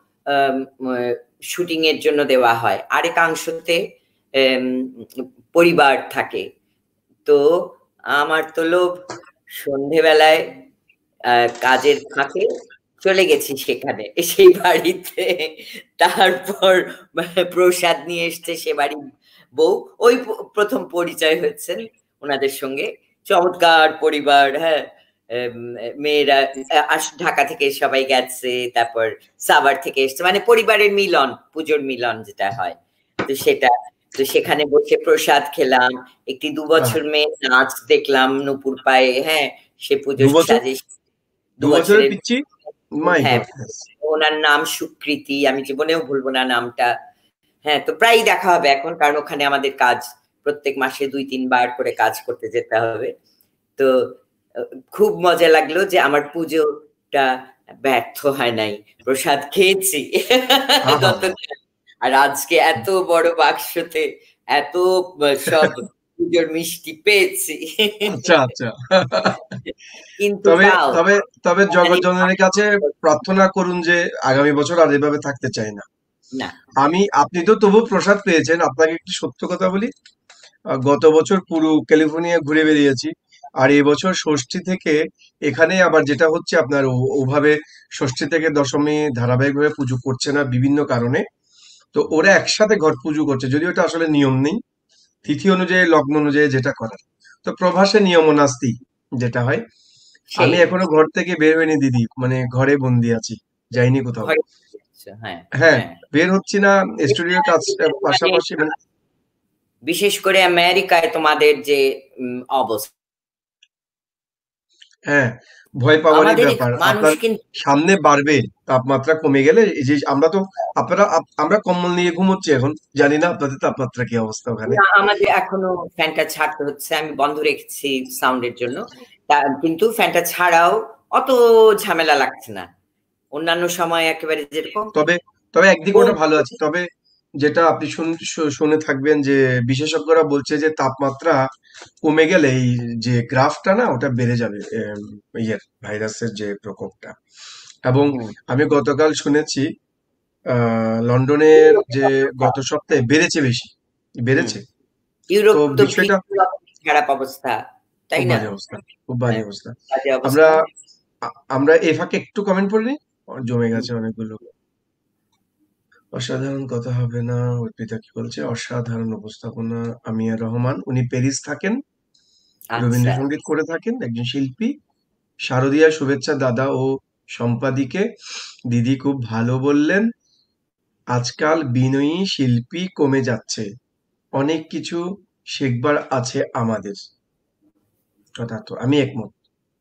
শুটিং এর জন্য দেওয়া হয়, আরেক অংশতে পরিবার থাকে। তো আমার তো লোভ, সন্ধেবেলায় কাজের ফাঁকে চলে গেছি সেখানে, সেই বাড়িতে। তারপর প্রসাদ নিয়ে এসছে সে বাড়ির বউ, ওই প্রথম পরিচয় হয়েছে ওনাদের সঙ্গে। চমৎকার পরিবার, হ্যাঁ। মেয়েরা ঢাকা থেকে সবাই গেছে, তারপর সাভার থেকে এসছে, মানে পরিবারের মিলন, পুজোর মিলন যেটা হয়। তো সেটা, তো সেখানে বসে প্রসাদ খেলাম, একটি 2 বছর মেয়ে নাচ দেখলাম নুপুর পায়ে, হ্যাঁ। সে পুজোর সাজে 2 বছরের বছরের, পিচ্চি, মাই হ্যাঁ। গড। ওনার নাম সুকৃতি, আমি জীবনেও ভুলবো না নামটা। হ্যাঁ, তো প্রায়ই দেখা হবে এখন, কারণ ওখানে আমাদের কাজ প্রত্যেক মাসে 2-3 বার করে কাজ করতে যেতে হবে। তো খুব মজা লাগলো যে আমার পুজোটা ব্যর্থ হয় নাই, প্রসাদ খেয়েছি। আর আজকে এত বড় বাক্সতে এত সব পুজোর মিষ্টি পেয়েছি। আচ্ছা আচ্ছা। কিন্তু তবে তাও তবে তবে জগৎ জননীর কাছে প্রার্থনা করুন যে আগামী বছর আর এভাবে থাকতে চাই না। না, আপনি তো তবু প্রসাদ পেয়েছেন। আপনাকে একটু সত্য কথা বলি, গত বছর পুরো ক্যালিফোর্নিয়া ঘুরে বেরিয়েছি, আর এবছর ষষ্ঠী থেকে এখানে আবার যেটা হচ্ছে আপনার ওভাবে ষষ্ঠী থেকে দশমী ধারাবাহিকভাবে পুজো করছে না বিভিন্ন কারণে। তো ওরা একসাথে ঘট পুজো করছে, যদিও এটা আসলে নিয়ম নেই, তিথি অনুযায়ী লগ্ন অনুযায়ী যেটা করার। তো প্রভাসে নিয়ম নাস্তি যেটা হয়। আমি সেই এখনো ঘর থেকে বের হইনি দিদি, মানে ঘরে বন্দি আছি, যাইনি কোথাও। ঘরে, হ্যাঁ, হ্যাঁ, হ্যাঁ। বের হচ্ছি না, স্টুডিওর কাজ মানে পাশাপাশি মানে। বিশেষ করে আমেরিকায় তোমাদের যে অবস্থা, হ্যাঁ, ভয় পাওয়ারই আমাদের ব্যাপার। মানুষ আপনার কিন্তু সামনে বাড়বে, তাপমাত্রা কমে গেলে এই যে আমরা তো, আমরা কম্বল নিয়ে ঘুমোচ্ছি এখন, জানি না আপনাদের তাপমাত্রা কি অবস্থা ওখানে। না, আমাদের এখনো ফ্যানটা ছাড়তে হচ্ছে, আমি বন্ধ রেখেছি সাউন্ডের জন্য। কিন্তু ফ্যানটা ছাড়াও অত ঝামেলা লাগছে না, অন্যান্য সময় একেবারে যেরকম। তবে তবে একদিক ওটা ভালো আছে। তবে যেটা আপনি শুনে থাকবেন যে বিশেষজ্ঞরা বলছে যে তাপমাত্রা কমে গেলে এই যে গ্রাফটা না ওটা বেড়ে যাবে, ইয়ের ভাইরাসের যে প্রকোপটা। এবং আমি গতকাল শুনেছি লন্ডনের যে গত সপ্তাহে বেড়েছে, বেশি বেড়েছে। তো ইউরোপ তো বিষয়টা ভীষণ খারাপ অবস্থা, তাই খুব না? বাজে অবস্থা, খুব বাজে হ্যাঁ, অবস্থা। বাজে আমরা অবস্থা। আমরা এ ফাঁকে একটু কমেন্ট পড়ে নিই, জমে গেছে অনেকগুলো। অসাধারণ কথা হবে না, অর্পিতা কি বলছে? অসাধারণ উপস্থাপনা। আমিয়া রহমান, উনি প্যারিস থাকেন, আচ্ছা, রবীন্দ্রসঙ্গীত করে থাকেন, একজন শিল্পী। শারদিয়া, শুভেচ্ছা দাদা ও সম্পাদিকে। দিদি খুব ভালো বললেন, আজকাল বিনয়ী শিল্পী কমে যাচ্ছে, অনেক কিছু শেখবার আছে আমাদের। যথার্থ, আমি একমত।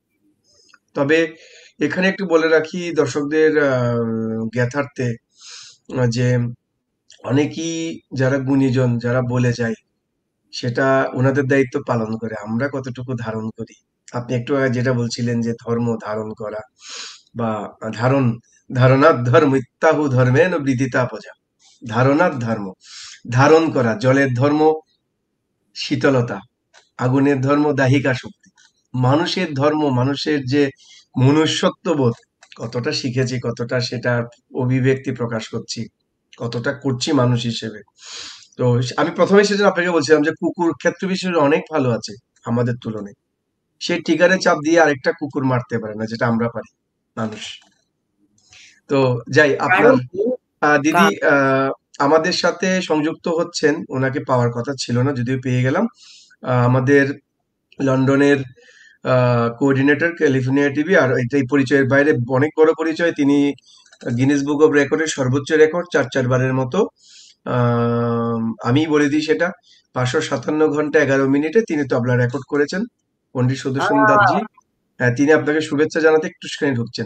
তবে এখানে একটু বলে রাখি দর্শকদের জ্ঞাতার্থে, যে অনেকেই যারা গুণীজন যারা বলে যায়, সেটা ওনাদের দায়িত্ব পালন করে, আমরা কতটুকু ধারণ করি। আপনি একটু আগে যেটা বলছিলেন যে ধর্ম ধারণ করা বা ধারণ, ধারণার ধর্ম ইত্যাহু ধর্মেন বিদিতা পজা। ধারণার ধর্ম, ধারণ করা। জলের ধর্ম শীতলতা, আগুনের ধর্ম দাহিকা শক্তি। মানুষের ধর্ম, মানুষের যে মনুষ্যত্ববোধ, কতটা শিখেছি, কতটা সেটার অভিব্যক্তি প্রকাশ করছি, কতটা করছি মানুষ হিসেবে। তো আমি প্রথমে সেজন্য আপনাকে বলছিলাম যে কুকুর ক্ষেত্র বিশেষে অনেক ভালো আছে আমাদের তুলনায়। সে ট্রিগারে চাপ দিয়ে আরেকটা কুকুর মারতে পারে না, যেটা আমরা পারি মানুষ। তো যাই, আপনার কারণ দিদি আমাদের সাথে সংযুক্ত হচ্ছেন, ওনাকে পাওয়ার কথা ছিল না, যদিও পেয়ে গেলাম। আমাদের লন্ডনের কোঅর্ডিনেটর ক্যালিফোর্নিয়া টিভি, আর এটাই পরিচয়ের বাইরে অনেক বড় পরিচয়, তিনি গিনেস বুক অফ রেকর্ডের সর্বোচ্চ রেকর্ড 4 বারের মতো। আমি বলে দিই সেটা, 557 ঘন্টা 11 মিনিটে তিনি তবলা রেকর্ড করেছেন, পন্ডিত সুদর্শন দাসজি। হ্যাঁ, তিনি আপনাকে শুভেচ্ছা জানাতে একটু স্ক্রিনে ঢুকছেন।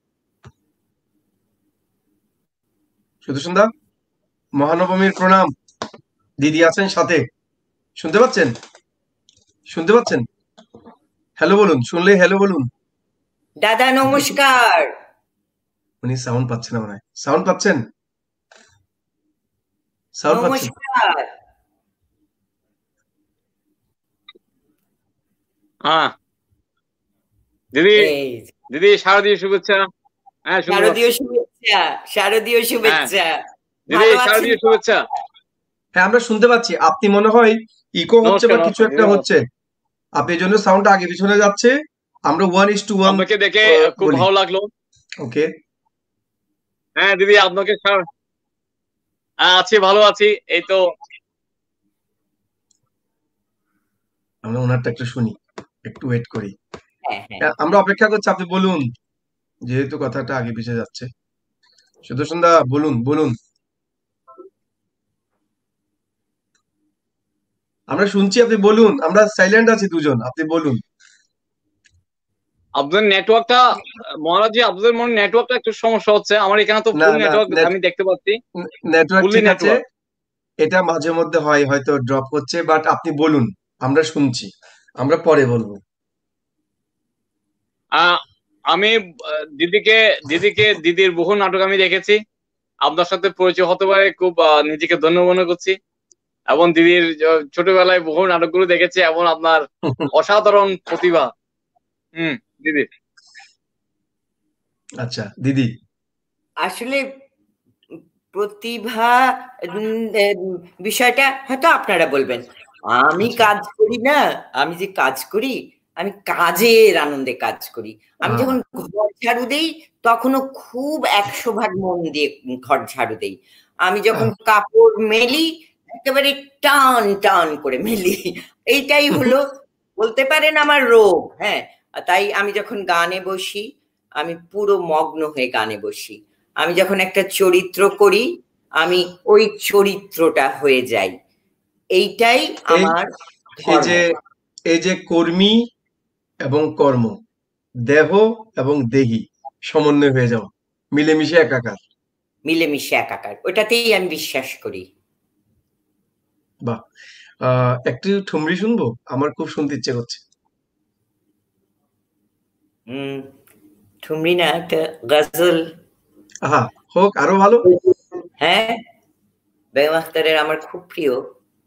সুদর্শন দা, মহানবমীর প্রণাম। দিদি আছেন সাথে, শুনতে পাচ্ছেন? শুনতে পাচ্ছেন? হ্যালো বলুন, শুনলে হ্যালো বলুন। দাদা নমস্কার। উনি সাউন্ড পাচ্ছেন না মনে হয়। সাউন্ড পাচ্ছেন? সাউন্ড পাচ্ছেন? নমস্কার। হ্যাঁ দিদি, এই দিদি শারদীয় শুভেচ্ছা। হ্যাঁ শুনতে শারদীয় পাচ্ছি। শুভেচ্ছা, শারদীয় শুভেচ্ছা। দিদি ভালো আছেন শারদীয় তো? শুভেচ্ছা। হ্যাঁ, আমরা শুনতে পাচ্ছি। আপনি মনে হয় ইকো হচ্ছে নমস্কার বা কিছু নমস্কার একটা দিদি, হচ্ছে। আপনি এই জন্য সাউন্ড আগে পিছনে যাচ্ছে। আমরা 1:1 আপনাকে দেখে খুব বলি। ভালো লাগলো। ওকে, হ্যাঁ দিদি আপনাকে আছি, ভালো আছি এই তো। আমরা ওনারটা একটু শুনি, একটু ওয়েট করি। হ্যাঁ হ্যাঁ, আমরা অপেক্ষা করছি, আপনি বলুন, যেহেতু কথাটা আগে পিছিয়ে যাচ্ছে। সুদর্শন দা বলুন বলুন, আমরা শুনছি, আপনি বলুন। আমরা সাইলেন্ট আছি দুজন, আপনি বলুন। আপনাদের নেটওয়ার্কটা, মহারাজ আপনাদের মনে নেটওয়ার্কটা একটু সমস্যা হচ্ছে। আমার এখানে তো না ফুল না, নেটওয়ার্ক আমি দেখতে পাচ্ছি, নেটওয়ার্ক ফুললি ঠিক আছে। নেটওয়ার্ক। এটা মাঝে মধ্যে হয়, হয়তো ড্রপ হচ্ছে, বাট আপনি বলুন, আমরা শুনছি, আমরা পরে বলবো। আমি দিদিকে দিদির বহু নাটক আমি দেখেছি। আপনার সাথে পরিচয় হতে পারে খুব নিজেকে ধন্য মনে করছি। এবং দিদির ছোটবেলায় বহু নাটকগুলো দেখেছি এবং আপনার অসাধারণ প্রতিভা। দিদি। আচ্ছা দিদি। আসলে প্রতিভা বিষয়টা হয়তো আপনারা বলবেন। আমি আচ্ছা। কাজ করি না, আমি যে কাজ করি, আমি কাজের আনন্দে কাজ করি। আমি যখন ঘর ঝাড়ু দেই তখনও খুব 100 ভাগ মন দিয়ে ঘর ঝাড়ু দেই। আমি যখন কাপড় মেলি একেবারে টান টান করে মেলি। এইটাই হলো বলতে পারেন আমার রোগ। হ্যাঁ, তাই আমি যখন গানে বসি আমি পুরো মগ্ন হয়ে গানে বসি। আমি যখন একটা চরিত্র করি আমি ওই চরিত্রটা হয়ে যাই। এইটাই আমার এই ধর্ম। যে এই যে কর্মী এবং কর্ম, দেহ এবং দেহি সমন্বয় হয়ে যাও, মিলেমিশে একাকার। মিলেমিশে একাকার, ওটাতেই আমি বিশ্বাস করি। বাহ, একটু ঠুমরি শুনবো, আমার খুব শুনতে ইচ্ছে করছে। হম, ঠুমরি না, একটা গজল। আহা, হোক, আরো ভালো। হ্যাঁ, বেগম আখতারের আমার খুব প্রিয়।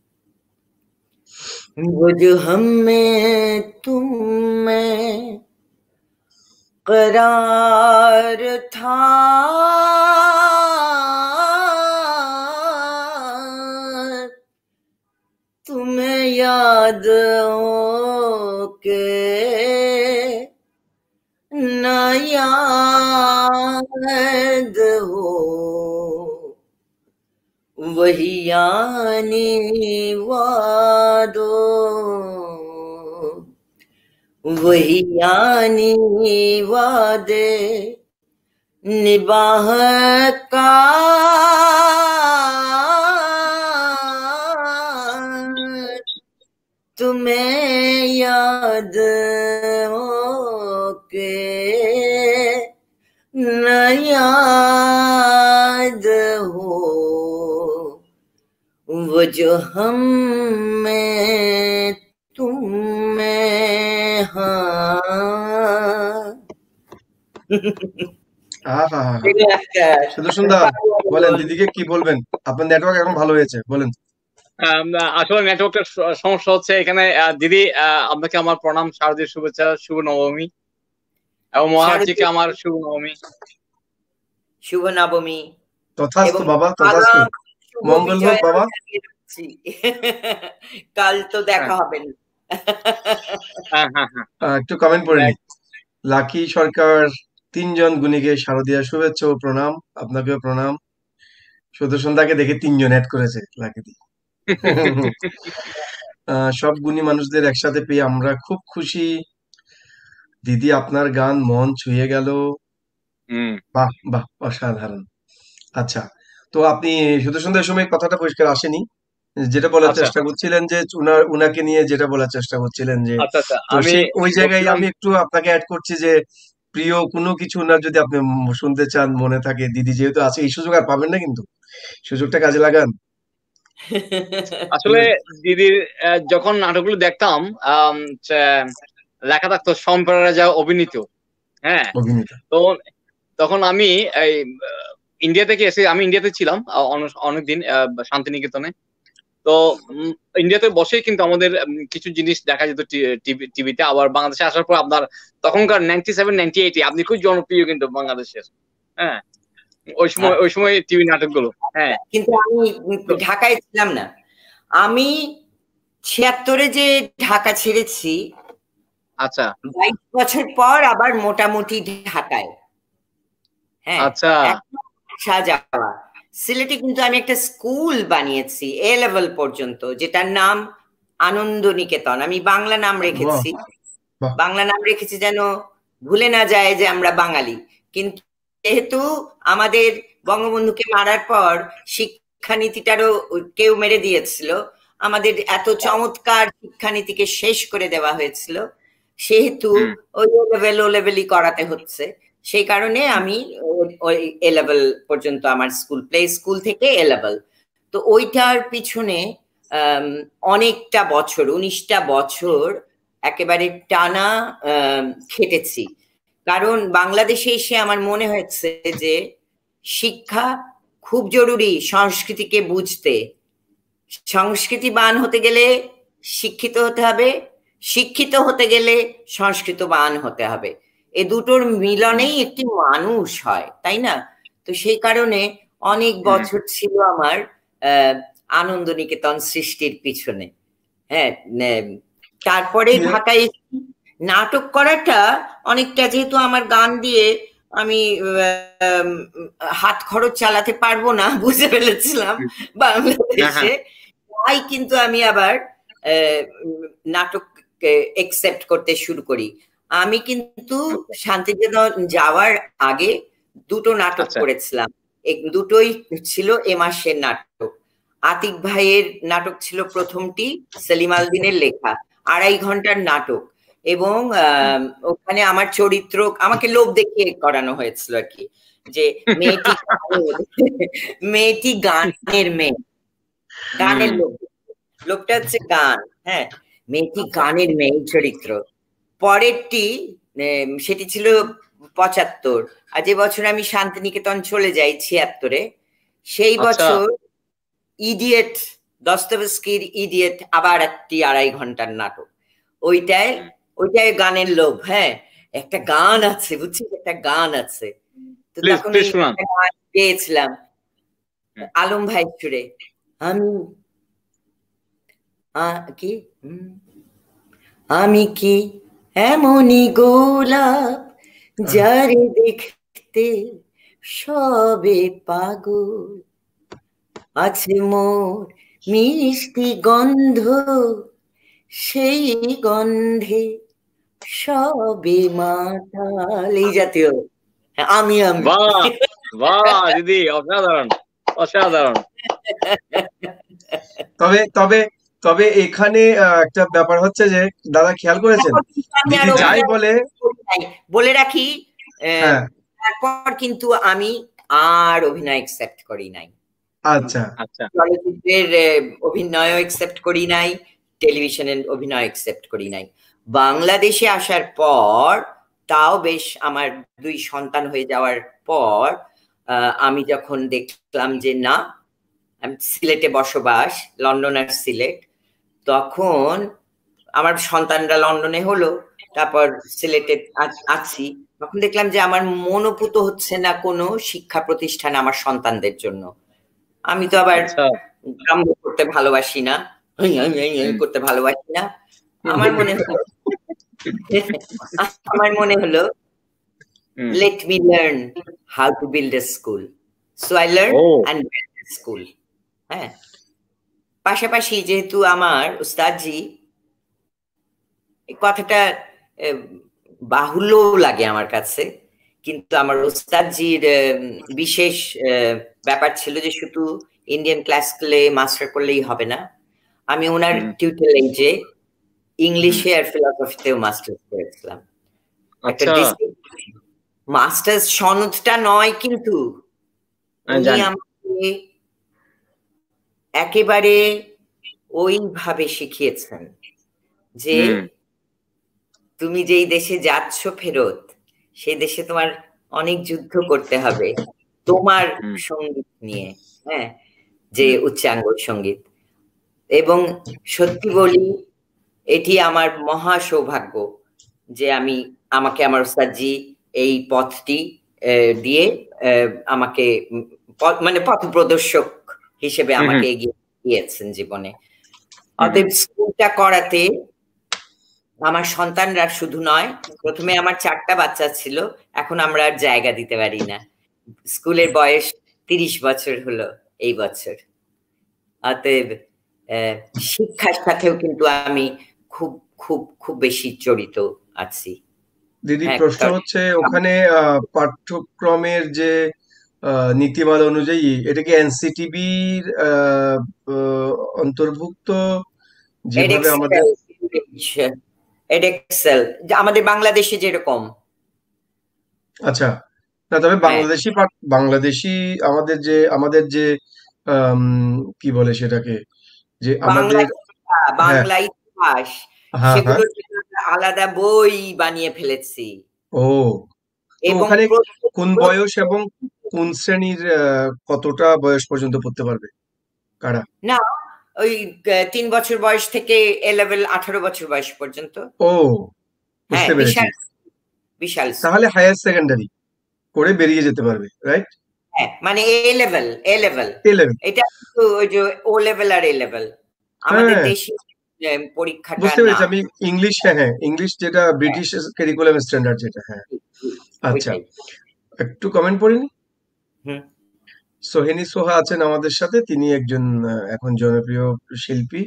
वो जो हम में तुम में करार था, तुम्हें याद हो के न याद हो, वही यानी वादो, वही यानी वादे निबाह का, तुम्हें याद हो के न याद हो, वो जो हम में तुम में। हाँ সুদর্শন দা বলেন, দিদিকে কি বলবেন? আপনার নেটওয়ার্ক এখন ভালো হয়েছে, বলেন। আসলে নেটওয়ার্কের সমস্যা হচ্ছে এখানে। দিদি আপনাকে আমার প্রণাম, শারদীয় শুভেচ্ছা, শুভ নবমী। এবং মহারাজজিকে আমার শুভ নবমী। শুভ নবমী। তথাস্তু বাবা, তথাস্তু, মঙ্গল হোক বাবা। কাল তো দেখা হবে না। একটু কমেন্ট পড়ে নি। লাকি সরকার 3 জন গুণীকে শারদীয় শুভেচ্ছা ও প্রণাম। আপনাকেও প্রণাম। সুদর্শন দাকে দেখে 3 জন অ্যাড করেছে লাকি দি। সব গুণী মানুষদের একসাথে পেয়ে আমরা খুব খুশি। দিদি আপনার গান মন ছুঁয়ে গেল। বাহ বাহ, অসাধারণ। আচ্ছা, তো আপনি সুদর্শন দার সময় কথাটা পরিষ্কার আসেনি, যেটা বলার চেষ্টা করছিলেন যে উনাকে নিয়ে যেটা বলার চেষ্টা করছিলেন যে, তো সেই ওই জায়গায় আমি একটু আপনাকে অ্যাড করছি যে প্রিয় কোনো কিছু উনার যদি আপনি শুনতে চান, মনে থাকে, দিদি যেহেতু আছে, এই সুযোগ আর পাবেন না, কিন্তু সুযোগটা কাজে লাগান। আসলে দিদির যখন নাটকগুলো দেখতাম লেখা থাকতো সম্প্রদায় যা অভিনীত। হ্যাঁ, অভিনেতা। তো তখন আমি এই ইন্ডিয়া থেকে এসে, আমি ইন্ডিয়াতে ছিলাম অনেকদিন শান্তিনিকেতনে। তো ইন্ডিয়াতে বসেই কিন্তু আমাদের কিছু জিনিস দেখা যেত টিভিতে। আবার বাংলাদেশে আসার পর আপনার তখনকার 97, 98 আপনি খুব জনপ্রিয় কিন্তু বাংলাদেশের। হ্যাঁ, ওই সময় টিভি নাটকগুলো। হ্যাঁ, কিন্তু আমি ঢাকায় ছিলাম না। আমি 76-এ যে ঢাকা ছেড়েছি, আচ্ছা 22 বছর পর আবার মোটামুটি ঢাকায়। হ্যাঁ, আচ্ছা যাওয়া সিলেটে কিন্তু আমি একটা স্কুল বানিয়েছি এ লেভেল পর্যন্ত, যেটার নাম আনন্দ নিকেতন। আমি বাংলা নাম রেখেছি, বাংলা নাম রেখেছি যেন ভুলে না যায় যে আমরা বাঙালি। কিন্তু যেহেতু আমাদের বঙ্গবন্ধুকে মারার পর শিক্ষানীতিটারও কেউ মেরে দিয়েছিল, আমাদের এত চমৎকার শিক্ষানীতিকে শেষ করে দেওয়া হয়েছিল, সেহেতু ওই ও লেভেলই করাতে হচ্ছে। সেই কারণে আমি ওই এ লেভেল পর্যন্ত আমার স্কুল, প্লে স্কুল থেকে এ লেভেল। তো ওইটার পিছনে অনেকটা বছর, 19টা বছর একেবারে টানা খেটেছি। কারণ বাংলাদেশে এসে আমার মনে হয়েছে যে শিক্ষা খুব জরুরি সংস্কৃতিকে বুঝতে। সংস্কৃতিবান হতে গেলে শিক্ষিত হতে হবে, শিক্ষিত হতে গেলে সংস্কৃতবান হতে হবে। এ দুটোর মিলনেই একটি মানুষ হয়, তাই না? তো সেই কারণে অনেক বছর ছিল আমার আনন্দ নিকেতন সৃষ্টির পিছনে। হ্যাঁ, তারপরে ঢাকায় নাটক করাটা অনেকটা, যেহেতু আমার গান দিয়ে আমি হাত খরচ চালাতে পারবো না বুঝে ফেলেছিলাম বাংলাদেশে, তাই কিন্তু আমি আবার নাটক একসেপ্ট করতে শুরু করি। আমি কিন্তু শান্তিনিকেতন যাওয়ার আগে দুটো নাটক করেছিলাম, দুটোই ছিল এ মাসের নাটক। আতিক ভাইয়ের নাটক ছিল প্রথমটি, সেলিম আল দীনের লেখা, 2.5 ঘন্টার নাটক। এবং ওখানে আমার চরিত্র, আমাকে লোভ দেখিয়ে করানো হয়েছিল আর কি, যে মেয়েটি গানের মেয়ে, গানের লোকটা হচ্ছে গান। হ্যাঁ, মেয়েটি গানের মেয়ে চরিত্র। পরেরটি সেটি ছিল 75, আর যে বছর আমি শান্তিনিকেতন চলে যাই 76-এ, সেই বছর ইডিয়েট, দস্তয়েভস্কির ইডিয়েট, আবার একটি 2.5 ঘন্টার নাটক। ওইটায় গানের লোভ। হ্যাঁ, একটা গান আছে, বুঝছিস, একটা গান আছে। তো তখন পেয়েছিলাম আলম ভাই সুরে, আমি কি এমনই গোলাপ যারে দেখতে সবে পাগল, আছে মোর মিষ্টি গন্ধ, সেই গন্ধে সবে মাতাল, এই জাতীয়। আমি বাহ দিদি, অসাধারণ অসাধারণ। তবে এখানে একটা ব্যাপার হচ্ছে যে দাদা খেয়াল করেছেন, দিদি যাই বলে রাখি, তারপর কিন্তু আমি আর অভিনয় একসেপ্ট করি নাই। আচ্ছা, চলচ্চিত্রের অভিনয় একসেপ্ট করি নাই, টেলিভিশনের অভিনয় একসেপ্ট করি নাই। বাংলাদেশে আসার পর, তাও বেশ আমার 2 সন্তান হয়ে যাওয়ার পর, আমি যখন দেখলাম যে না, সিলেটে বসবাস, লন্ডন আর সিলেট, তখন আমার সন্তানরা লন্ডনে হলো, তারপর সিলেটে আছি, তখন দেখলাম যে আমার মনোপুত হচ্ছে না কোনো শিক্ষা প্রতিষ্ঠান আমার সন্তানদের জন্য। আমি তো আবার গ্রাম্য করতে ভালোবাসি না, করতে ভালোবাসি না। আমার মনে হলো let me learn how to build a school, so I learned and built a school. হ্যাঁ, পাশাপাশি যেহেতু আমার উস্তাদজি, এই কথাটা বাহুল্য লাগে আমার কাছে, কিন্তু আমার উস্তাদজির বিশেষ ব্যাপার ছিল যে শুধু ইন্ডিয়ান ক্লাসিক্যালে মাস্টার করলেই হবে না। আমি ওনার টিউটরেজে ইংলিশে আর ফিলসফিতেও মাস্টার্স করেছিলাম। মাস্টার্স সনদটা নয়, কিন্তু উনি আমাকে একেবারে ওইভাবে শিখিয়েছেন যে তুমি যেই দেশে যাচ্ছ ফেরত, সেই দেশে তোমার অনেক যুদ্ধ করতে হবে তোমার সঙ্গীত নিয়ে, হ্যাঁ, যে উচ্চাঙ্গ সঙ্গীত। এবং সত্যি বলি, এটি আমার মহা সৌভাগ্য যে আমাকে আমার ওস্তাদজি এই পথটি দিয়ে আমাকে মানে পথ প্রদর্শক হিসেবে আমাকে এগিয়ে দিয়েছেন জীবনে। অতএব স্কুলটা করাতে আমার সন্তানরা শুধু নয়, প্রথমে আমার 4টা বাচ্চা ছিল, এখন আমরা আর জায়গা দিতে পারি না। স্কুলের বয়স 30 বছর হলো এই বছর। অতএব শিক্ষার সাথেও কিন্তু আমি খুব খুব খুব বেশি জড়িত আছি। দিদি, প্রশ্ন হচ্ছে ওখানে পাঠ্যক্রমের যে নীতিমালা অনুযায়ী এটা কি এনসিটিবির অন্তর্ভুক্ত? যেভাবে আমাদের এডেক্সেল আমাদের বাংলাদেশে যেরকম। আচ্ছা, না তবে বাংলাদেশি আমাদের যে কি বলে সেটাকে, যে আমাদের বাংলা ইতিহাস, সেগুলো আলাদা বই বানিয়ে ফেলেছি। ও, তো ওখানে কোন বয়স এবং কোন শ্রেণীর কতটা বয়স পর্যন্ত পড়তে পারবে কারা? না, ওই 3 বছর বয়স থেকে A-level 18 বছর বয়স পর্যন্ত। ও, বুঝতে পেরেছি। বিশাল। তাহলে হায়ার সেকেন্ডারি করে বেরিয়ে যেতে পারবে, রাইট? হ্যাঁ, মানে A-level এটা ওই যে O-level আর A-level আমাদের দেশে পরীক্ষাটা। বুঝতে পেরেছি আমি। ইংলিশ, হ্যাঁ, ইংলিশ যেটা ব্রিটিশ কারিকুলাম স্ট্যান্ডার্ড যেটা, হ্যাঁ। আচ্ছা, একটু কমেন্ট পড়িনি। সোহিনী সোহা আছেন আমাদের সাথে, তিনি একজন এখন জনপ্রিয় শিল্পী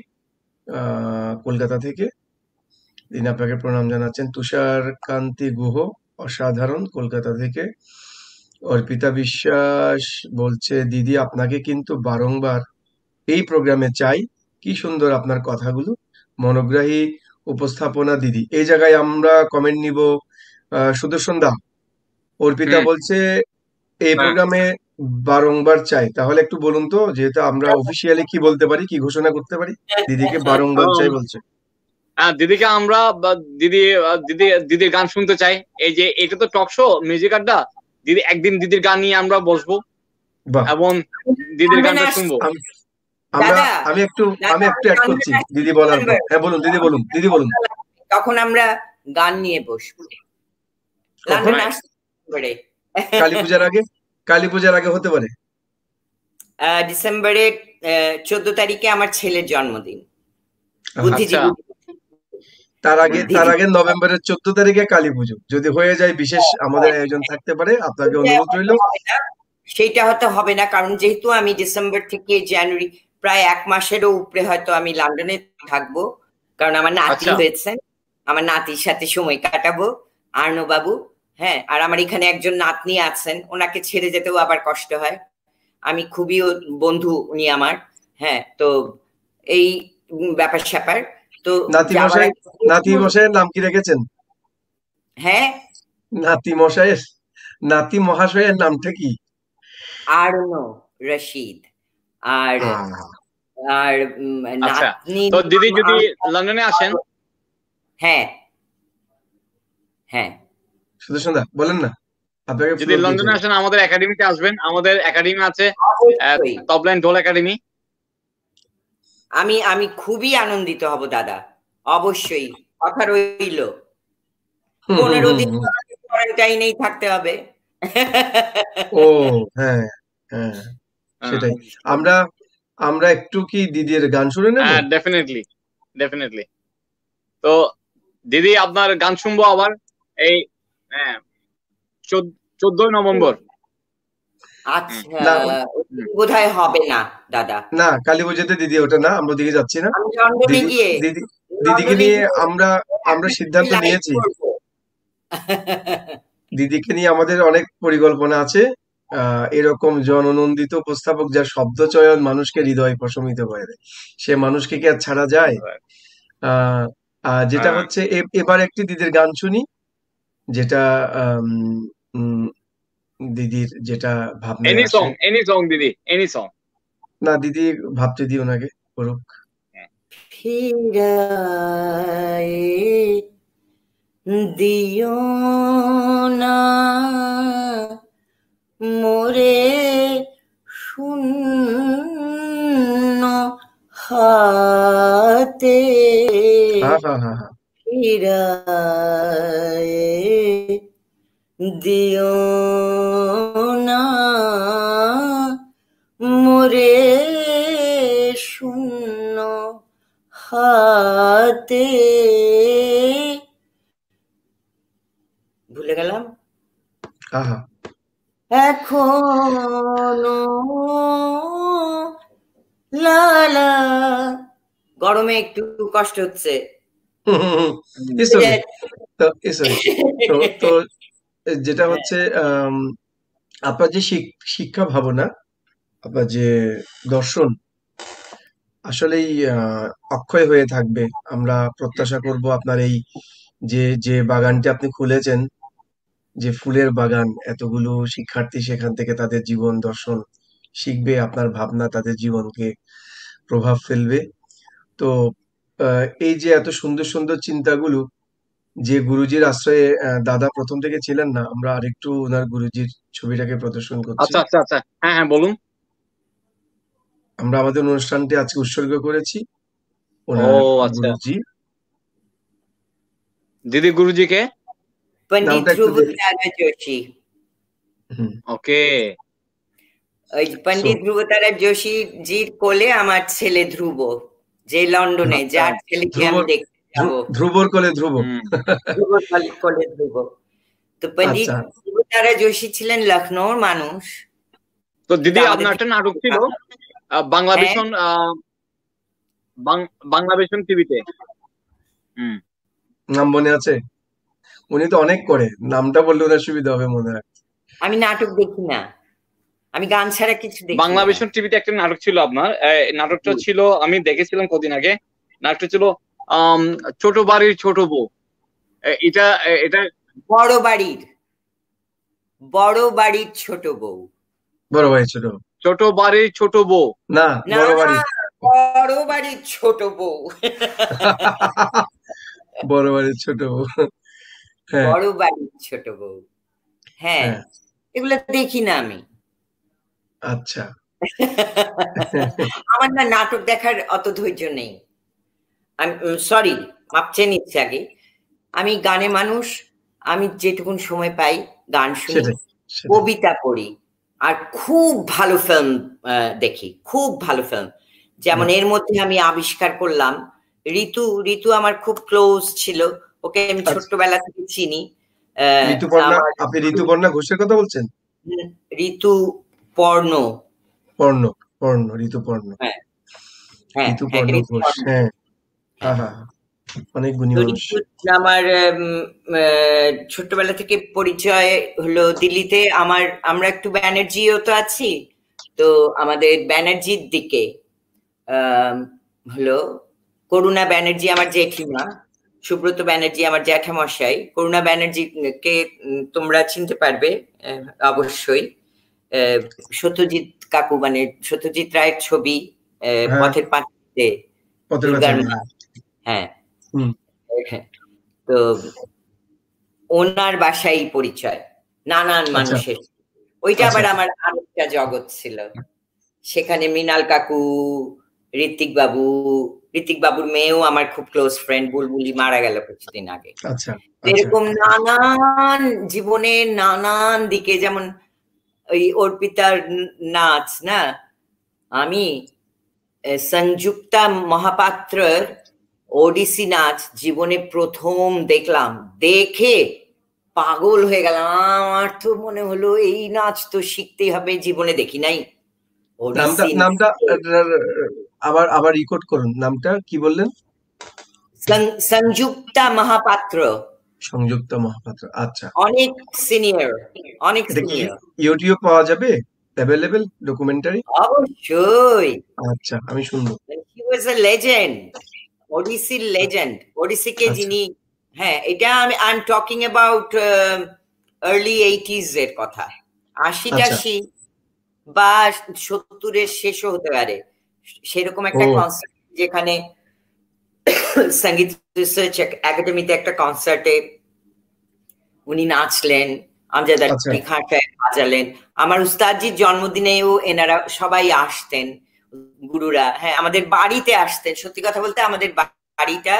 কলকাতা থেকে। তিনি আপনাকে প্রণাম জানাচ্ছেন। তুষার কান্তি গুহ অসাধারণ কলকাতা থেকে। অর্পিতা বিশ্বাস বলছে, দিদি আপনাকে কিন্তু বারংবার এই প্রোগ্রামে চাই, কি সুন্দর আপনার কথাগুলো, মনোগ্রাহী উপস্থাপনা দিদি। এই জায়গায় আমরা কমেন্ট নিব। সুদর্শন দা, অর্পিতা বলছে এই প্রোগ্রামে বারংবার চাই। তাহলে একটু বলুন তো, যেহেতু আমরা অফিসিয়ালি কি বলতে পারি, কি ঘোষণা করতে পারি? দিদিকে বারংবার চাই বলছে। দিদিকে আমরা দিদির গান শুনতে চাই। এই যে এটা তো টক শো, মিউজিক আড্ডা, দিদি একদিন দিদির গান নিয়ে আমরা বসবো এবং দিদির গানটা শুনবো। আমি একটু অ্যাড করছি দিদি বলার পর। হ্যাঁ বলুন দিদি, বলুন। তখন আমরা গান নিয়ে বসবো। কালী পূজার আগে হতে পারে। ডিসেম্বরের 14 তারিখে আমার ছেলের জন্মদিন, বুদ্ধিজীবী। তার আগে নভেম্বরের 14 তারিখে কালী পুজো যদি হয়ে যায়, বিশেষ আমাদের আয়োজন থাকতে পারে। আপনাকে অনুরোধ রইল। সেইটা হয়তো হবে না, কারণ যেহেতু আমি ডিসেম্বর থেকে জানুয়ারি প্রায় 1 মাসেরও উপরে হয়তো আমি লন্ডনে থাকবো, কারণ আমার নাতি হয়েছে, আমার নাতির সাথে সময় কাটাবো। আর্নো বাবু, হ্যাঁ, আর আমার এখানে একজন নাতনি আছেন, ওনাকে ছেড়ে যেতেও আবার কষ্ট হয়। আমি খুবই বন্ধু উনি আমার, হ্যাঁ। তো এই ব্যাপার স্যাপার। তো নাতি মশাইয়ের নাম কি রেখেছেন? হ্যাঁ, নাতি মহাশয়ের নামটা কি? আর্নো রশিদ। আর নাতনি। তো দিদি যদি লন্ডনে আসেন, হ্যাঁ, সুদর্শন দা বলেন না, আপনাকে যদি লন্ডনে আসেন আমাদের একাডেমিতে আসবেন। আমাদের একাডেমি আছে, তবলা ঢোল একাডেমি। আমি খুবই আনন্দিত হব দাদা, অবশ্যই। কথা রইল। 15 দিন কোয়ারেন্টাইনেই থাকতে হবে। ও হ্যাঁ, সেটাই। আমরা একটু কি দিদির গান শুনে নেব? হ্যাঁ, ডেফিনেটলি। তো দিদি আপনার গান শুনবো আবার এই 14 নভেম্বর। আচ্ছা, বোধহয় হবে না দাদা। না, কালী পুজোতে দিদি ওটা না, আমরা দিকে যাচ্ছি না। দিদিকে নিয়ে আমরা সিদ্ধান্ত নিয়েছি। দিদিকে নিয়ে আমাদের অনেক পরিকল্পনা আছে। এরকম জননন্দিত উপস্থাপক যার শব্দ চয়ন মানুষকে হৃদয় প্রশমিত করে দেয়, সে মানুষকে কি আর ছাড়া যায়? যেটা হচ্ছে এবার একটি দিদির গান শুনি, যেটা দিদির যেটা ভাবনা। এনি সং দিদি, এনি সং। না, দিদি ভাবতে দিও নাকি করুক। দিও না হাতে ফিরায়ে দিও না মোরে শূন্য হাতে। ভুলে গেলাম। এখনো লালা, গরমে একটু কষ্ট হচ্ছে। তো যেটা হচ্ছে আপনার যে শিক্ষা ভাবনা, আপনার যে দর্শন আসলেই অক্ষয় হয়ে থাকবে। আমরা প্রত্যাশা করব আপনার এই যে বাগানটি আপনি খুলেছেন, যে ফুলের বাগান, এতগুলো শিক্ষার্থী সেখান থেকে তাদের জীবন দর্শন শিখবে, আপনার ভাবনা তাদের জীবনকে প্রভাব ফেলবে। তো এই যে এত সুন্দর সুন্দর চিন্তাগুলো, যে গুরুজির আশ্রয়ে দাদা প্রথম থেকে ছিলেন না, আমরা আরেকটু ওনার গুরুজির ছবিটাকে প্রদর্শন করছি। আচ্ছা আচ্ছা আচ্ছা, হ্যাঁ হ্যাঁ বলুন। আমরা আমাদের অনুষ্ঠানটি আজকে উৎসর্গ করেছি ওনার গুরুজি। দিদি গুরুজিকে পণ্ডিত ধ্রুব তারা যোশী। ওকে, ওই পণ্ডিত ধ্রুব তারা যোশী জির কোলে আমার ছেলে ধ্রুব, যে লন্ডনে, যার ছেলেকে আমি দেখতে যাবো। ধ্রুবর কোলে ধ্রুব, ধ্রুবর কোলে ধ্রুব। তো পণ্ডিত ধ্রুব তারা যোশী ছিলেন লখনৌর মানুষ। তো দিদি আপনার একটা নাটক ছিল বাংলাভিশন, বাংলাভিশন টিভিতে, নাম মনে আছে? উনি তো অনেক করে, নামটা বললে ওনার সুবিধা হবে মনে রাখতে। আমি নাটক দেখি না, আমি গান ছাড়া কিছু দেখি না। বাংলাভিশন টিভিতে একটা নাটক ছিল আপনার, নাটকটা ছিল, আমি দেখেছিলাম কদিন আগে। নাটকটা ছিল ছোট বাড়ির ছোট বউ। এটা বড় বাড়ির ছোট বউ। বড় বাড়ির ছোট, ছোট বাড়ির ছোট বউ না, বড় বাড়ির ছোট বউ। বড় বাড়ির ছোট বউ, বড় বাড়ির ছোট বউ। হ্যাঁ, এগুলো দেখি না আমি। আচ্ছা। আমার না নাটক দেখার অত ধৈর্য নেই। সরি, মাপ চেয়ে নিচ্ছি আগে। আমি গানে মানুষ, আমি যেটুকুন সময় পাই গান শুনি, কবিতা পড়ি, আর খুব ভালো ফিল্ম দেখি, খুব ভালো ফিল্ম। যেমন এর মধ্যে আমি আবিষ্কার করলাম ঋতু আমার খুব ক্লোজ ছিল, ওকে আমি ছোট্টবেলা থেকে চিনি। আপনি ঋতুপর্ণা ঘোষের কথা বলছেন? ঋতুপর্ণ ঘোষ, হ্যাঁ। অনেক গুণী মানুষ। আমার ছোট্টবেলা থেকে পরিচয় হলো দিল্লিতে। আমরা একটু ব্যানার্জিও তো আছি, তো আমাদের ব্যানার্জির দিকে হলো করুণা ব্যানার্জি আমার জেঠিমা, সুব্রত ব্যানার্জি আমার জ্যাঠামশাই। করুণা ব্যানার্জিকে তোমরা চিনতে পারবে অবশ্যই, সত্যজিৎ কাকু, মানে সত্যজিৎ রায়ের ছবি পথের পাঁচালীতে দুর্গার মা। হ্যাঁ, তো ওনার বাসায় পরিচয় নানান মানুষের। ওইটা আবার আমার আরেকটা জগৎ ছিল। সেখানে মৃণাল কাকু, ঋত্বিক বাবুর মেয়েও আমার খুব ক্লোজ ফ্রেন্ড, বুলবুলি মারা গেল কিছুদিন আগে। এরকম নানান জীবনের নানান দিকে, যেমন ওই অর্পিতার নাচ না, আমি সংযুক্তা মহাপাত্রর ওডিসি নাচ জীবনে প্রথম দেখলাম, দেখে পাগল হয়ে গেলাম। আমার তো মনে হলো এই নাচ তো শিখতেই হবে, জীবনে দেখি নাই। নামটা আবার রেকর্ড করুন, নামটা কি বললেন? সংযুক্তা মহাপাত্র। আচ্ছা, অনেক সিনিয়র। ইউটিউব পাওয়া যাবে অ্যাভেলেবল ডকুমেন্টারি? অবশ্যই। আচ্ছা, আমি শুনবো। হি ওয়াজ আ লেজেন্ড, ওডিসি লেজেন্ড। ওডিসিকে যিনি, হ্যাঁ, এটা I am talking about early 80s এর কথা, 80-টাশি বা 70-এর শেষও হতে পারে। সেরকম একটা কনসার্ট, যেখানে সঙ্গীত রিসার্চ একাডেমিতে একটা কনসার্টে উনি নাচলেন, আমজাদ আলী খান সাহেব বাজালেন। আমার উস্তাদজির জন্মদিনেও এনারা সবাই আসতেন। গুরুরা, হ্যাঁ, আমাদের বাড়িতে আসতেন। সত্যি কথা বলতে আমাদের বাড়িটা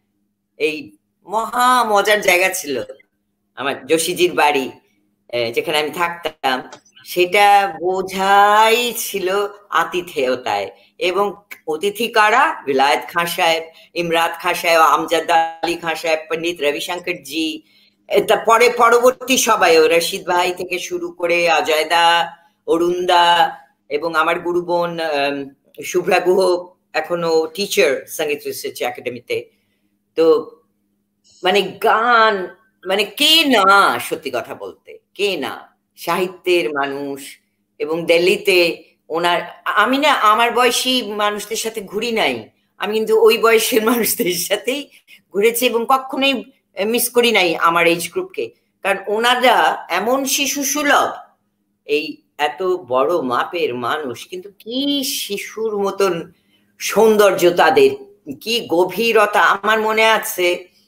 এই মহা মজার জায়গা ছিল। আমার যোশীজির বাড়ি যেখানে আমি থাকতাম, সেটা বোঝাই ছিল আতিথেয়তায়। এবং অতিথি কারা? বিলায়েত খাঁ সাহেব, ইমরাত খাঁ সাহেব, আমজাদ আলী খাঁ সাহেব, পন্ডিত রবিশঙ্কর জি, পরে পরবর্তী সবাই, রশিদ ভাই থেকে শুরু করে অজয়দা, অরুণদা, এবং আমার গুরু বোন শুভ্রা গুহ এখনো টিচার সঙ্গীত রিসার্চ একাডেমিতে। তো মানে গান, মানে কে না, সত্যি কথা বলতে কে না, সাহিত্যের মানুষ। এবং দিল্লিতে ওনার, আমি না আমার বয়সী মানুষদের সাথে ঘুরি নাই, আমি কিন্তু ওই বয়সের মানুষদের সাথেই ঘুরেছি এবং কখনোই মিস করি নাই আমার এজ গ্রুপকে। কারণ ওনারা এমন শিশু সুলভ, এই এত বড় মাপের মানুষ কিন্তু কি শিশুর মতন সৌন্দর্য তাদের, কি গভীরতা। আমার মনে আছে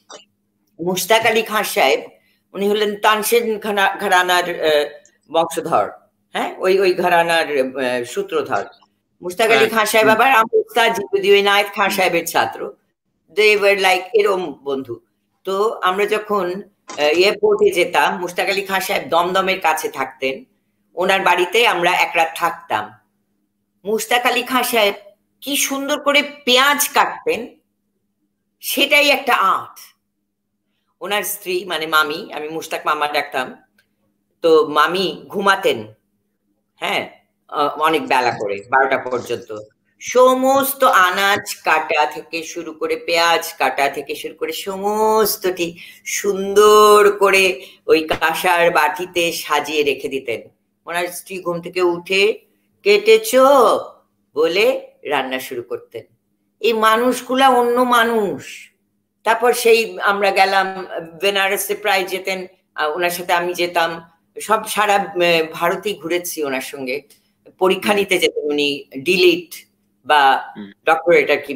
মুশতাক আলী খাঁ সাহেব, উনি হলেন তানসেন ঘরানার বংশধর, হ্যাঁ, ওই ঘরানার সূত্রধর। মুশতাক আলী খাঁ সাহেব আবার ইনায়েত খাঁ সাহেবের ছাত্র। দে ওয়ার লাইক এরম বন্ধু। তো আমরা যখন এয়ারপোর্টে যেতাম, মুশতাক আলী খাঁ সাহেব দমদমের কাছে থাকতেন, ওনার বাড়িতে আমরা এক রাত থাকতাম। মুশতাক আলী খাঁ সাহেব কি সুন্দর করে পেঁয়াজ কাটতেন, সেটাই একটা আর্ট। ওনার স্ত্রী মানে মামি, আমি মুশতাক মামা ডাকতাম, তো মামি ঘুমাতেন, হ্যাঁ, অনেক বেলা করে 12টা পর্যন্ত। সমস্ত আনাজ কাটা থেকে শুরু করে, পেঁয়াজ কাটা থেকে শুরু করে সমস্তটি সুন্দর করে ওই কাঁসার বাটিতে সাজিয়ে রেখে দিতেন। ওনার স্ত্রী ঘুম থেকে উঠে কেটেছো বলে রান্না শুরু করতেন। এই মানুষগুলা অন্য মানুষ। তারপর সেই আমরা গেলাম বেনারসে, প্রায় যেতেন ওনার সাথে, আমি যেতাম, সব সারা ভারতেই ঘুরেছি ওনার সঙ্গে। পরীক্ষা নিতে যেতেন উনি, ডিলিট বা ডক্টরেট আর কি,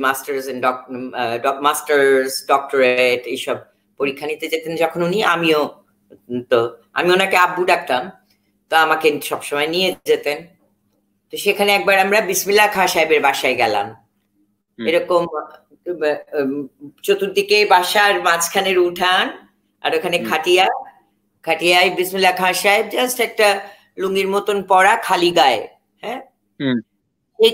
মাস্টার্স ডক্টরেট এইসব পরীক্ষা নিতে যেতেন যখন উনি। আমিও, তো আমি ওনাকে আব্বু ডাকতাম, তো আমাকে সবসময় নিয়ে যেতেন। তো সেখানে একবার আমরা বিসমিল্লাহ খাঁ সাহেবের বাসায় গেলাম। এরকম চতুর্দিকে বাসার মাঝখানের উঠান, আর ওখানে খাটিয়ায় বিসমিল্লাহ খাঁ সাহেব জাস্ট একটা লুঙ্গির মতন পরা, খালি গায়ে, হ্যাঁ। সে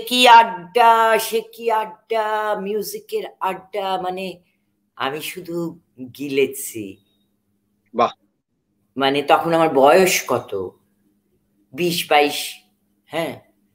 কি আড্ডা, মিউজিকের আড্ডা, মানে আমি শুধু গিলেছি। বাহ। মানে তখন আমার বয়স কত, 20-22, হ্যাঁ।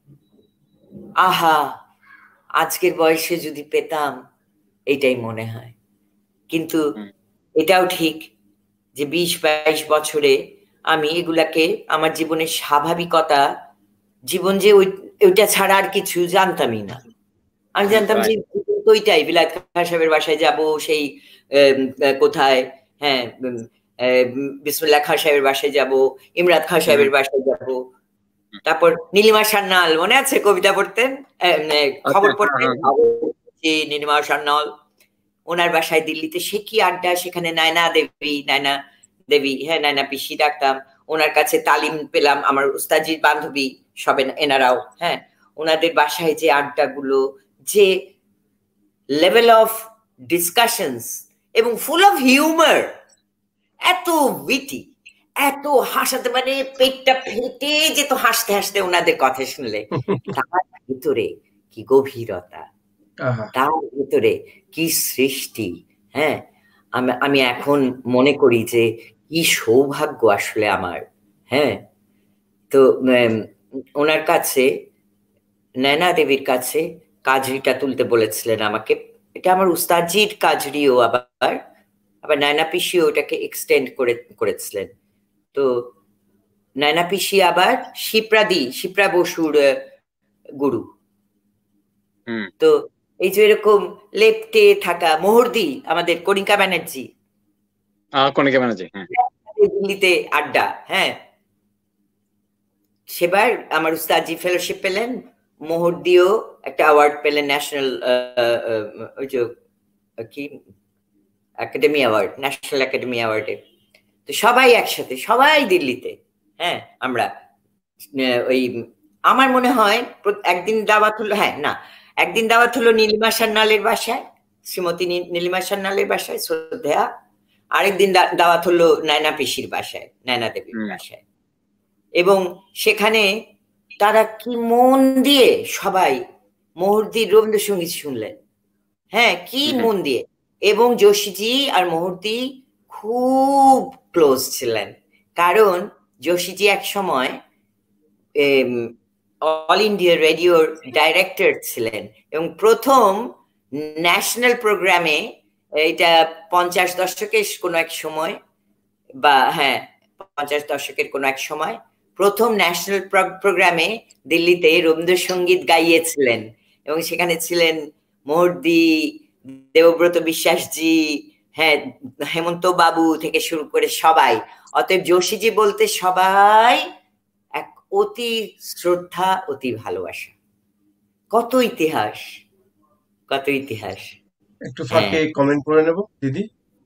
আহা, আজকের বয়সে যদি পেতাম, এটাই মনে হয়। কিন্তু এটাও ঠিক যে 20-22 বছরে আমি এগুলাকে আমার জীবনের স্বাভাবিকতা, জীবন যে ওইটা ছাড়া আর কিছু জানতামই না। আমি জানতাম যে ওইটাই, বিলায়েত খাঁ সাহেবের বাসায় যাব, সেই কোথায়, হ্যাঁ, বিসমিল্লাহ খাঁ সাহেবের বাসায় যাব, ইমরাত খাঁ সাহেবের বাসায় যাব। তারপর নীলিমা সান্যাল, মনে আছে কবিতা পড়তেন, খবর পড়তেন, নীলিমা সান্যাল, ওনার বাসায় দিল্লিতে সে কি আড্ডা। সেখানে নায়না দেবী, হ্যাঁ, নায়না পিসি ডাকতাম, ওনার কাছে তালিম পেলাম, আমার উস্তাজির বান্ধবী সবে এনারাও, হ্যাঁ। ওনাদের বাসায় যে আড্ডাগুলো, যে লেভেল অফ ডিসকাশনস, এবং ফুল অফ হিউমার, এত উইটি, এত হাসাতে, মানে পেটটা ফেটে যেত হাসতে হাসতে ওনাদের কথা শুনলে। তার ভিতরে কি গভীরতা, তার ভিতরে কি সৃষ্টি, হ্যাঁ। আমি এখন মনে করি যে কি সৌভাগ্য আসলে আমার, হ্যাঁ। তো ওনার কাছে, নয়না দেবীর কাছে কাজরিটা তুলতে বলেছিলেন আমাকে। এটা আমার উস্তাজির কাজরিও, আবার নয়না পিসিও ওটাকে এক্সটেন্ড করেছিলেন। তো নয়না পিসি আবার শিপ্রা বসুর গুরু। তো এই যে এরকম লেপ্টে থাকা মোহরদি, আমাদের কণিকা ব্যানার্জি, দিল্লিতে আড্ডা, হ্যাঁ। সেবার আমার উস্তাজি ফেলোশিপ পেলেন, মোহরদিও একটা অ্যাওয়ার্ড পেলেন, ন্যাশনাল ওই যে কি একাডেমি অ্যাওয়ার্ড, ন্যাশনাল একাডেমি অ্যাওয়ার্ডে। তো সবাই একসাথে, সবাই দিল্লিতে, হ্যাঁ। আমরা ওই আমার মনে হয় একদিন দাওয়াত হলো, হ্যাঁ না, একদিন দাওয়াত হলো নীলিমা সান্যালের বাসায়, শ্রীমতী নীলিমা সান্যালের বাসায়, শ্রদ্ধেয়া। আরেকদিন দাওয়াত হলো নয়না পিসির বাসায়, নয়না দেবীর বাসায়। এবং সেখানে তারা কি মন দিয়ে সবাই মুহুর্দির রবীন্দ্রসঙ্গীত শুনলেন, হ্যাঁ, কি মন দিয়ে। এবং যোশীজি আর মুহুর্দি খুব ক্লোজ ছিলেন, কারণ যোশীজি এক সময় অল ইন্ডিয়া রেডিওর ডাইরেক্টর ছিলেন এবং প্রথম ন্যাশনাল প্রোগ্রামে, এটা 50 দশকের কোনো এক সময়, বা হ্যাঁ 50 দশকের কোনো এক সময় প্রথম ন্যাশনাল প্রোগ্রামে দিল্লিতে রবীন্দ্রসঙ্গীত গাইয়েছিলেন। এবং সেখানে ছিলেন মুহুর্দি, দেবব্রত বিশ্বাসজি, হ্যাঁ হেমন্ত বাবু থেকে শুরু করে সবাই। অতএব যোশীজি বলতে সবাই এক অতি শ্রদ্ধা, অতি ভালোবাসা। কত ইতিহাস, কত ইতিহাস। একটু ফাঁকে কমেন্ট করে নেব দিদি।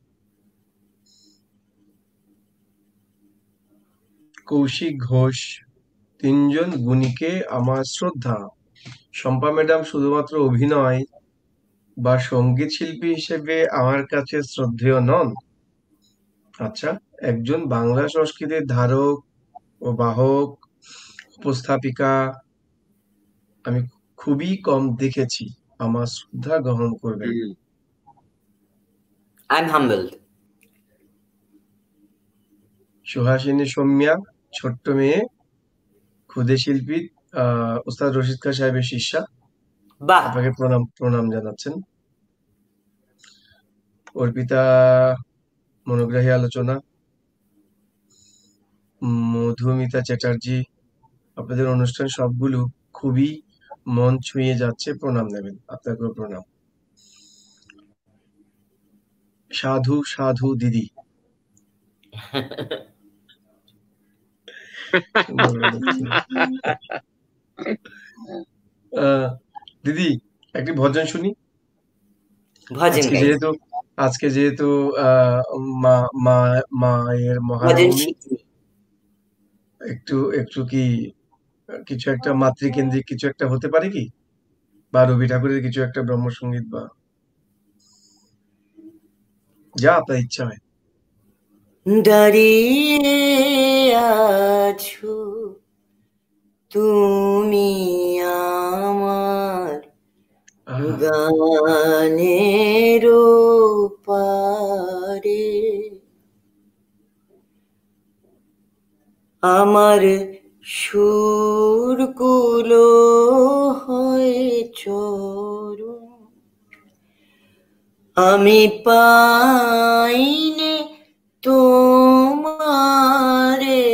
কৌশিক ঘোষ, 3 জন গুণীকে আমার শ্রদ্ধা। শম্পা ম্যাডাম শুধুমাত্র অভিনয় বা সঙ্গীত শিল্পী হিসেবে আমার কাছে শ্রদ্ধেয় নন। আচ্ছা, একজন বাংলা সংস্কৃতির ধারক ও বাহক, উপস্থাপিকা আমি খুবই কম দেখেছি। আমার শ্রদ্ধা গ্রহণ করবেন। I'm humbled. সুহাসিনী সৌম্যা, ছোট্ট মেয়ে, ক্ষুদে শিল্পী, ওস্তাদ রশিদ খান সাহেবের শিষ্যা, আপনাকে প্রণাম জানাচ্ছেন। অর্পিতা, মনোগ্রাহী আলোচনা। মধুমিতা চ্যাটার্জি, আপনাদের অনুষ্ঠান সবগুলো খুবই মন ছুঁয়ে যাচ্ছে, প্রণাম নেবেন। আপনাকেও প্রণাম। সাধু সাধু দিদি। দিদি একটি ভজন শুনি। আজকে যেহেতু মায়ের মহানবমী, একটু কি কিছু একটা মাতৃকেন্দ্রিক কিছু একটা হতে পারে কি, বা রবি ঠাকুরের কিছু একটা ব্রহ্মসঙ্গীত, বা যা আপনার ইচ্ছা হয়। দাঁড়িয়ে আছো তুমি আমার গানের পারে, আমার সুরগুলো হয় চরণ, আমি পাইনে তোমারে,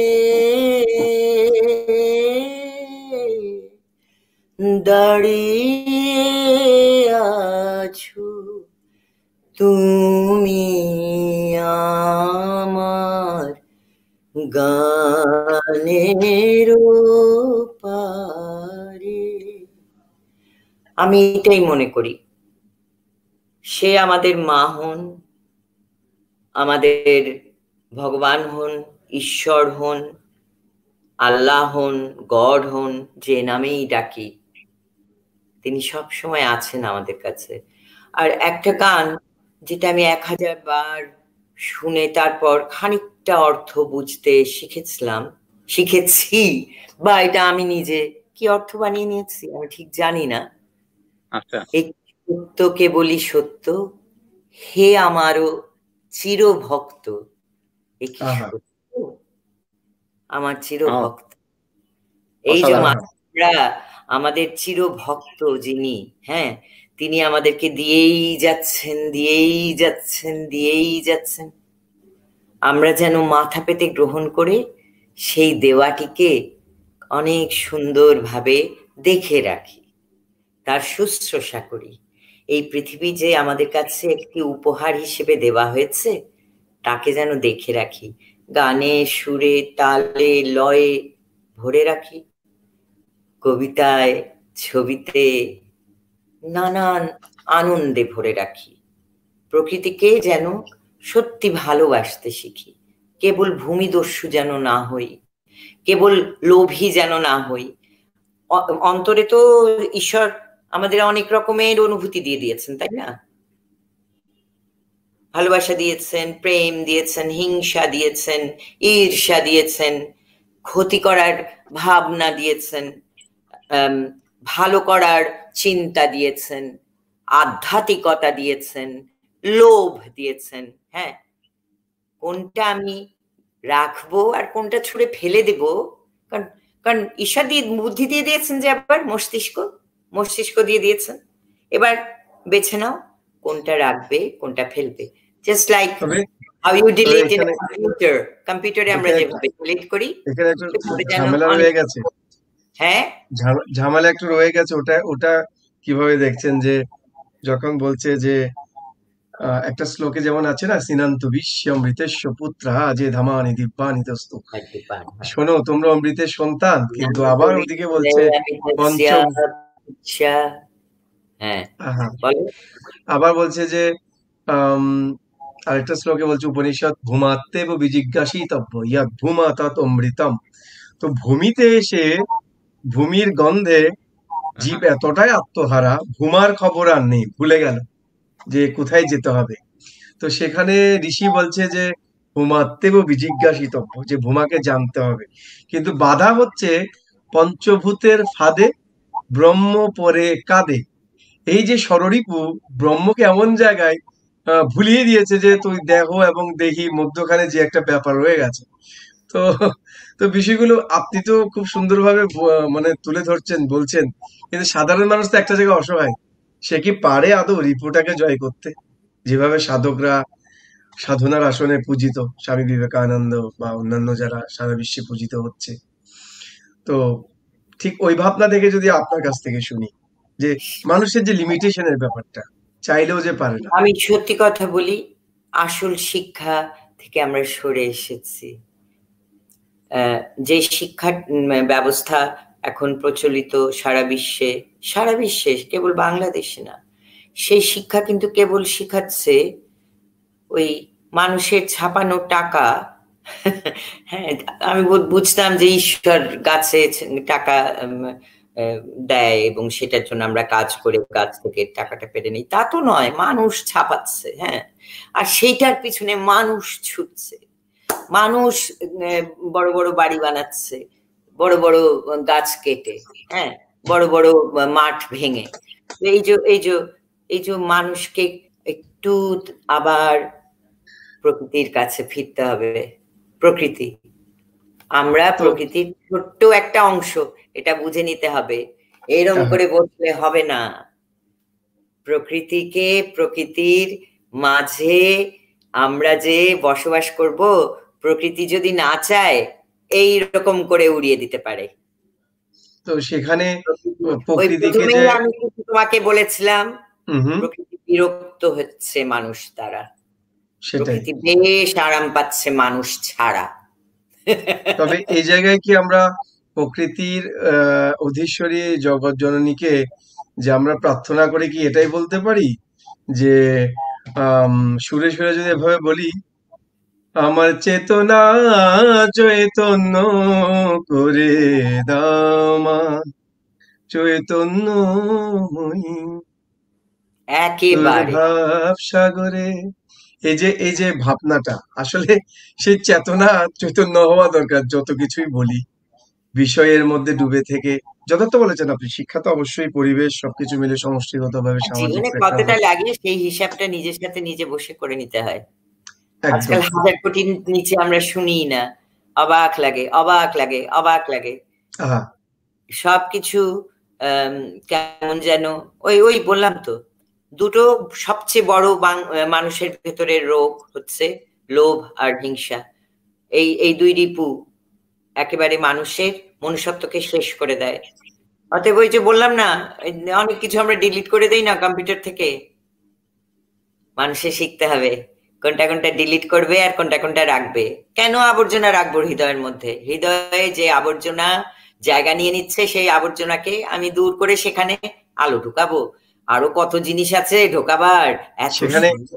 দাঁড়িয়ে আছো তুমি আমার গানের পারে। আমি এটাই মনে করি, সে আমাদের মা হন, আমাদের ভগবান হন, ঈশ্বর হন, আল্লাহ হন, গড হন, যে নামেই ডাকি, তিনি সব সময় আছেন আমাদের কাছে। আর একটা গান যেটা আমি 1000 বার শুনে তারপর খানিকটা অর্থ বুঝতে শিখেছি, বা এটা আমি নিজে কি অর্থ বানিয়ে নিয়েছি আমি ঠিক জানি না। এই সত্যকে বলি সত্য, হে আমারও চিরভক্ত। এ কি সত্য, আমার চিরভক্ত। এই যে আমরা আমাদের চিরভক্ত যিনি, হ্যাঁ, তিনি আমাদেরকে দিয়েই যাচ্ছেন। আমরা যেন মাথা পেতে গ্রহণ করে সেই দেওয়াটিকে অনেক সুন্দরভাবে দেখে রাখি, তার শুশ্রূষা করি। এই পৃথিবী যে আমাদের কাছে একটি উপহার হিসেবে দেওয়া হয়েছে, তাকে যেন দেখে রাখি, গানে, সুরে, তালে, লয়ে ভরে রাখি, কবিতায়, ছবিতে, নানান আনন্দে ভরে রাখি। প্রকৃতিকে যেন সত্যি ভালোবাসতে শিখি, কেবল ভূমিদস্যু যেন না হই, কেবল লোভী যেন না হই। অন্তরে তো ঈশ্বর আমাদের অনেক রকমের অনুভূতি দিয়ে দিয়েছেন, তাই না? ভালোবাসা দিয়েছেন, প্রেম দিয়েছেন, হিংসা দিয়েছেন, ঈর্ষা দিয়েছেন, ক্ষতি করার ভাবনা দিয়েছেন, ভালো করার চিন্তা দিয়েছেন, আধ্যাত্মিকতা দিয়েছেন, লোভ দিয়েছেন। হ্যাঁ, কোনটা আমি রাখবো আর কোনটা ছুঁড়ে ফেলে দেব, কারণ ঈশ্বর দিয়ে বুদ্ধি দিয়ে দিয়েছেন, যে আবার মস্তিষ্ক দিয়ে দিয়েছেন। এবার বেছে নাও কোনটা রাখবে, কোনটা ফেলবে। Just like how you delete in কম্পিউটারে আমরা যেভাবে ডিলিট করি, ঝামেলা রয়ে গেছে। হ্যাঁ, ঝামেলা একটু রয়ে গেছে। ওটা কিভাবে দেখছেন, যে যখন বলছে যে একটা শ্লোকে যেমন আছে না, সিনান্ত বিশ্ব অমৃতেস্য পুত্রা যে ধামানি দিব্যানি তস্তু, শোনো তোমরা অমৃতের সন্তান, কিন্তু আবার ওদিকে বলছে আবার বলছে যে আরেকটা শ্লোকে বলছে উপনিষদ ভূমাত্মেব বিজিজ্ঞাসিতব্য ইয়াদ ভূমা তৎ অমৃতম। তো ভূমিতে এসে ভূমির গন্ধে জীব এতটাই আত্মহারা, ভূমার খবর আর নেই, ভুলে গেল যে কোথায় যেতে হবে। তো সেখানে ঋষি বলছে যে ভূমাত্মেব বিজিজ্ঞাসিতব্য, যে ভূমাকে জানতে হবে। কিন্তু বাধা হচ্ছে পঞ্চভূতের ফাঁদে ব্রহ্ম পরে কাঁদে। এই যে ষড়রিপু ব্রহ্মকে এমন জায়গায় ভুলিয়ে দিয়েছে যে তুই দেহ এবং দেহি মধ্যখানে যে একটা ব্যাপার রয়ে গেছে। তো তো বিষয়গুলো আপনি তো খুব সুন্দরভাবে মানে তুলে ধরছেন, বলছেন, কিন্তু সাধারণ মানুষ তো একটা জায়গায় অসহায়। সে কি পারে আদৌ রিপুটাকে জয় করতে? যেভাবে সাধকরা সাধনার আসনে পূজিত, স্বামী বিবেকানন্দ বা অন্যান্য যারা সারা বিশ্বে পূজিত হচ্ছে, তো ঠিক ওই ভাবনা থেকে যদি আপনার কাছ থেকে শুনি যে মানুষের যে লিমিটেশনের ব্যাপারটা, চাইলেও যে পারে না। আমি সত্যি কথা বলি, আসল শিক্ষা থেকে আমরা সরে এসেছি। যে শিক্ষা ব্যবস্থা এখন প্রচলিত সারা বিশ্বে, কেবল বাংলাদেশে না, সেই শিক্ষা কিন্তু কেবল শিখাচ্ছে ওই মানুষের ছাপানো টাকা। হ্যাঁ, আমি বুঝতাম যে ঈশ্বর গাছে টাকা দেয় এবং সেটার জন্য আমরা কাজ করে গাছ থেকে টাকাটা পেরে নিই, তা তো নয়। মানুষ ছাপাচ্ছে, হ্যাঁ, আর সেইটার পিছনে মানুষ ছুটছে। মানুষ বড় বড় বাড়ি বানাচ্ছে, বড় বড় গাছ কেটে, হ্যাঁ, বড় বড় মাঠ ভেঙে। এই যে মানুষকে একটু আবার প্রকৃতির কাছে ফিরতে হবে। প্রকৃতি, আমরা প্রকৃতির ছোট্ট একটা অংশ, এটা বুঝে নিতে হবে। এরকম করে বললে হবে না। প্রকৃতির মাঝে আমরা যে বসবাস করব, প্রকৃতি যদি না চায় এই রকম করে উড়িয়ে দিতে পারে। তো সেখানে প্রকৃতিকে যে আমি তোমাকে বলেছিলাম, প্রকৃতি বিরক্ত হচ্ছে মানুষ দ্বারা, প্রকৃতি বেশ আরাম পাচ্ছে মানুষ ছাড়া। তবে এই জায়গায় কি আমরা প্রকৃতির অধীশ্বরী জগৎ জননীকে যে আমরা প্রার্থনা করে কি এটাই বলতে পারি যে সুরে সুরে যদি এভাবে বলি, আমার চেতনা চৈতন্য করে দামা চৈতন্য একেবারে ভাব সাগরে, এই যে ভাবনাটা, আসলে সেই চেতনা চৈতন্য হওয়া দরকার। যত কিছুই বলি বিষয়ের মধ্যে ডুবে থেকে, যথার্থ বলেছেন আপনি, শিক্ষা তো অবশ্যই পরিবেশ সবকিছু মিলে সমষ্টিগত ভাবে সামাজিক কতটা লাগে সেই হিসাবটা নিজের সাথে নিজে বসে করে নিতে হয়। আজকাল 1000 কোটির নিচে আমরা শুনি না, অবাক লাগে। সবকিছু কেমন যেন ওই বললাম তো, দুটো সবচেয়ে বড় মানুষের ভেতরের রোগ হচ্ছে লোভ আর হিংসা। এই দুই রিপু একেবারে মানুষের মনুষ্যত্বকে শেষ করে দেয়। অতএব ওই যে বললাম না, অনেক কিছু আমরা ডিলিট করে দেই না কম্পিউটার থেকে। মানুষের শিখতে হবে কোনটা ডিলিট করবে আর কোনটা রাখবে। কেন আবর্জনা রাখবো হৃদয়ের মধ্যে? হৃদয়ে যে আবর্জনা জায়গা নিয়ে নিচ্ছে, সেই আবর্জনাকে আমি দূর করে সেখানে আলো ঢুকাবো। আরো কত জিনিস আছে ঢোকাবার,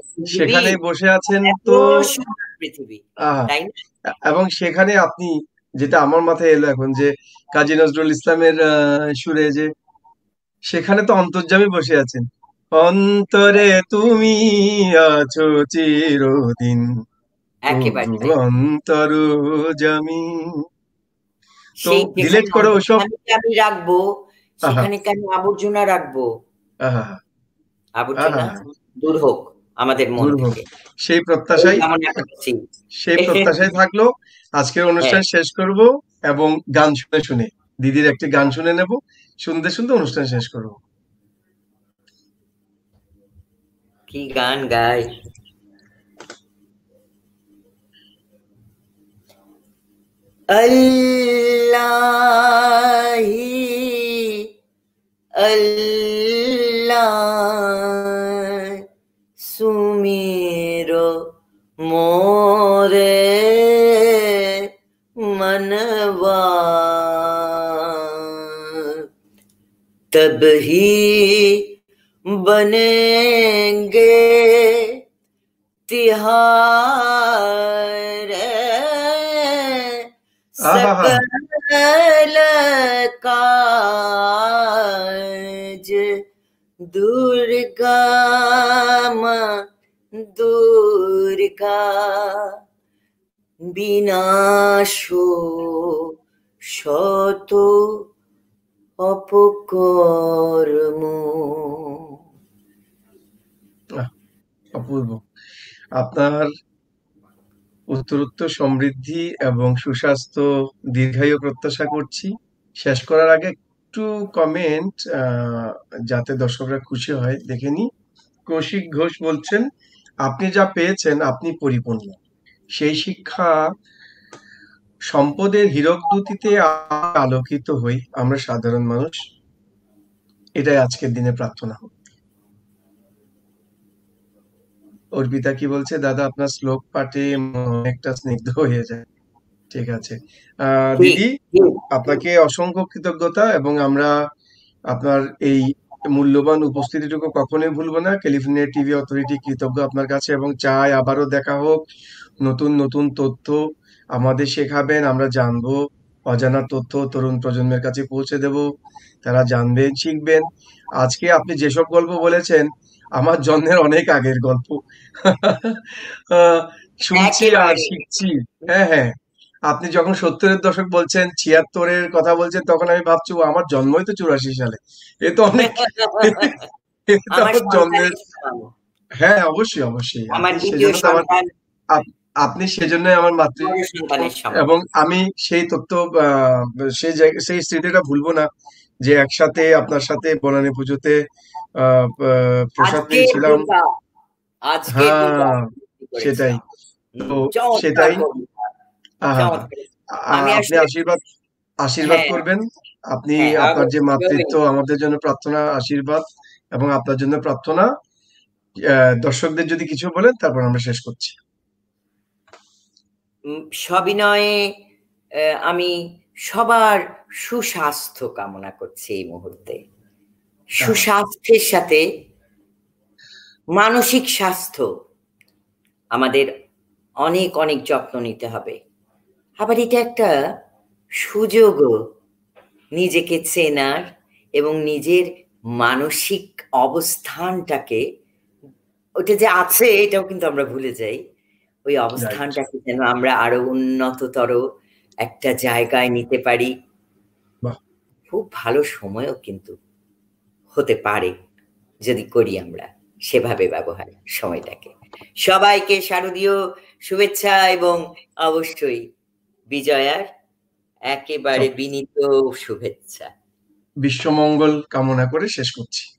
সেখানে বসে আছেন তো পৃথিবী, তাই না? এবং সেখানে আপনি যেটা আমার মাথায় এলো এখন, যে কাজী নজরুল ইসলামের সুরে, যে সেখানে তো অন্তর্যামী বসে আছেন, অন্তরে তুমি আছো চিরদিন, একেবারে তবু তাই। অন্তর্যামী। তো সেই ডিলেট যেখানে করো ওসব। আমি রাখবো, আহা, সেখানে কেন আবর্জনা রাখবো? আহা, আহা, আবর্জনা দূর হোক আমাদের মন দূর হোক, থেকে, সেই এই প্রত্যাশাই, কামনা করছি। সেই প্রত্যাশাই থাকলো। আজকের হ্যাঁ, অনুষ্ঠান শেষ করব, এবং গান শুনে শুনে, দিদির একটি গান শুনে নেব, শুনতে শুনতে অনুষ্ঠান শেষ করব। কি গান গাই? अल्लाही अल्लाह सुमेरो मोरे मनवा, तब ही बनेंगे तिहार আহা, सकल काज दुर्गा मां दुर्गा বিনাশো শত অপকর্ম। অপূর্ব। আপনার উত্তরোত্তর সমৃদ্ধি এবং সুস্বাস্থ্য, দীর্ঘায়ু প্রত্যাশা করছি। শেষ করার আগে একটু কমেন্ট, যাতে দর্শকরা খুশি হয়, দেখে নি। কৌশিক ঘোষ বলছেন, আপনি যা পেয়েছেন আপনি পরিপূর্ণ, সেই শিক্ষা সম্পদের হীরক দ্যুতিতে আলোকিত হই আমরা সাধারণ মানুষ, এটাই আজকের দিনে প্রার্থনা হোক। অর্পিতা কি বলছে, দাদা আপনার শ্লোক পাঠে অনেকটা স্নিগ্ধ হয়ে যায়। ঠিক আছে, ঠিক দিদি ঠিক। আপনাকে অসংখ্য কৃতজ্ঞতা, এবং আমরা আপনার এই মূল্যবান উপস্থিতিটুকু কখনোই ভুলবো না। ক্যালিফোর্নিয়া টিভি অথরিটি কৃতজ্ঞ আপনার কাছে, এবং চাই আবারও দেখা হোক, নতুন নতুন তথ্য আমাদের শেখাবেন, আমরা জানবো, অজানা তথ্য তরুণ প্রজন্মের কাছে পৌঁছে দেব, তারা জানবেন, শিখবেন। আজকে আপনি যেসব গল্প বলেছেন আমার জন্মের অনেক আগের গল্প। শুনছি আর একেবারে শিখছি। হ্যাঁ, হ্যাঁ, আপনি যখন 70-এর দশক বলছেন, 76-এর কথা বলছেন, তখন আমি ভাবছি ও আমার জন্মই তো 84 সালে। এ তো অনেক, এ তো আমার আমার জন্মের। সন্তানের সমান, হ্যাঁ, অবশ্যই অবশ্যই, আমার আপনি দ্বিতীয় সেজন্য তো আমার, সন্তান আপনি সেজন্যই আমার বড় মাতৃত্ব, সন্তানের সমান। এবং আমি সেই তথ্য, সেই স্মৃতিটা ভুলবো না, যে একসাথে আপনার সাথে বনানী পুজোতে প্রসাদ আজকে পেয়েছিলাম। দুর্গা, আজকে দুর্গা হ্যাঁ, সেটাই। করেছিলাম। তো চমৎকার সেটাই। কবিতা, আহা, চমৎকার। আমি আপনি আসলে আশীর্বাদ, আশীর্বাদ হ্যাঁ করবেন। আপনি হ্যাঁ আপনার যে অবশ্যই। মাতৃত্ব, আমাদের জন্য প্রার্থনা, আশীর্বাদ, এবং আপনার জন্য প্রার্থনা। দর্শকদের যদি কিছু বলেন, তারপর আমরা শেষ করছি। সবিনয়ে আমি সবার সুস্বাস্থ্য কামনা করছি এই মুহূর্তে। সুস্বাস্থ্যের সাথে মানসিক স্বাস্থ্য আমাদের অনেক অনেক যত্ন নিতে হবে। আবার এটা একটা সুযোগও নিজেকে চেনার এবং নিজের মানসিক অবস্থানটাকে, ওটা যে আছে এটাও কিন্তু আমরা ভুলে যাই, ওই রাইট। অবস্থানটাকে যেন আমরা আরো উন্নততর একটা জায়গায় নিতে পারি। বাহ, খুব ভালো সময়ও কিন্তু হতে পারে যদি করি আমরা সেভাবে ব্যবহার সময়টাকে। সবাইকে শারদীয় শুভেচ্ছা, এবং অবশ্যই বিজয়ার একেবারে বিনীত শুভেচ্ছা। বিশ্বমঙ্গল কামনা করে শেষ করছি।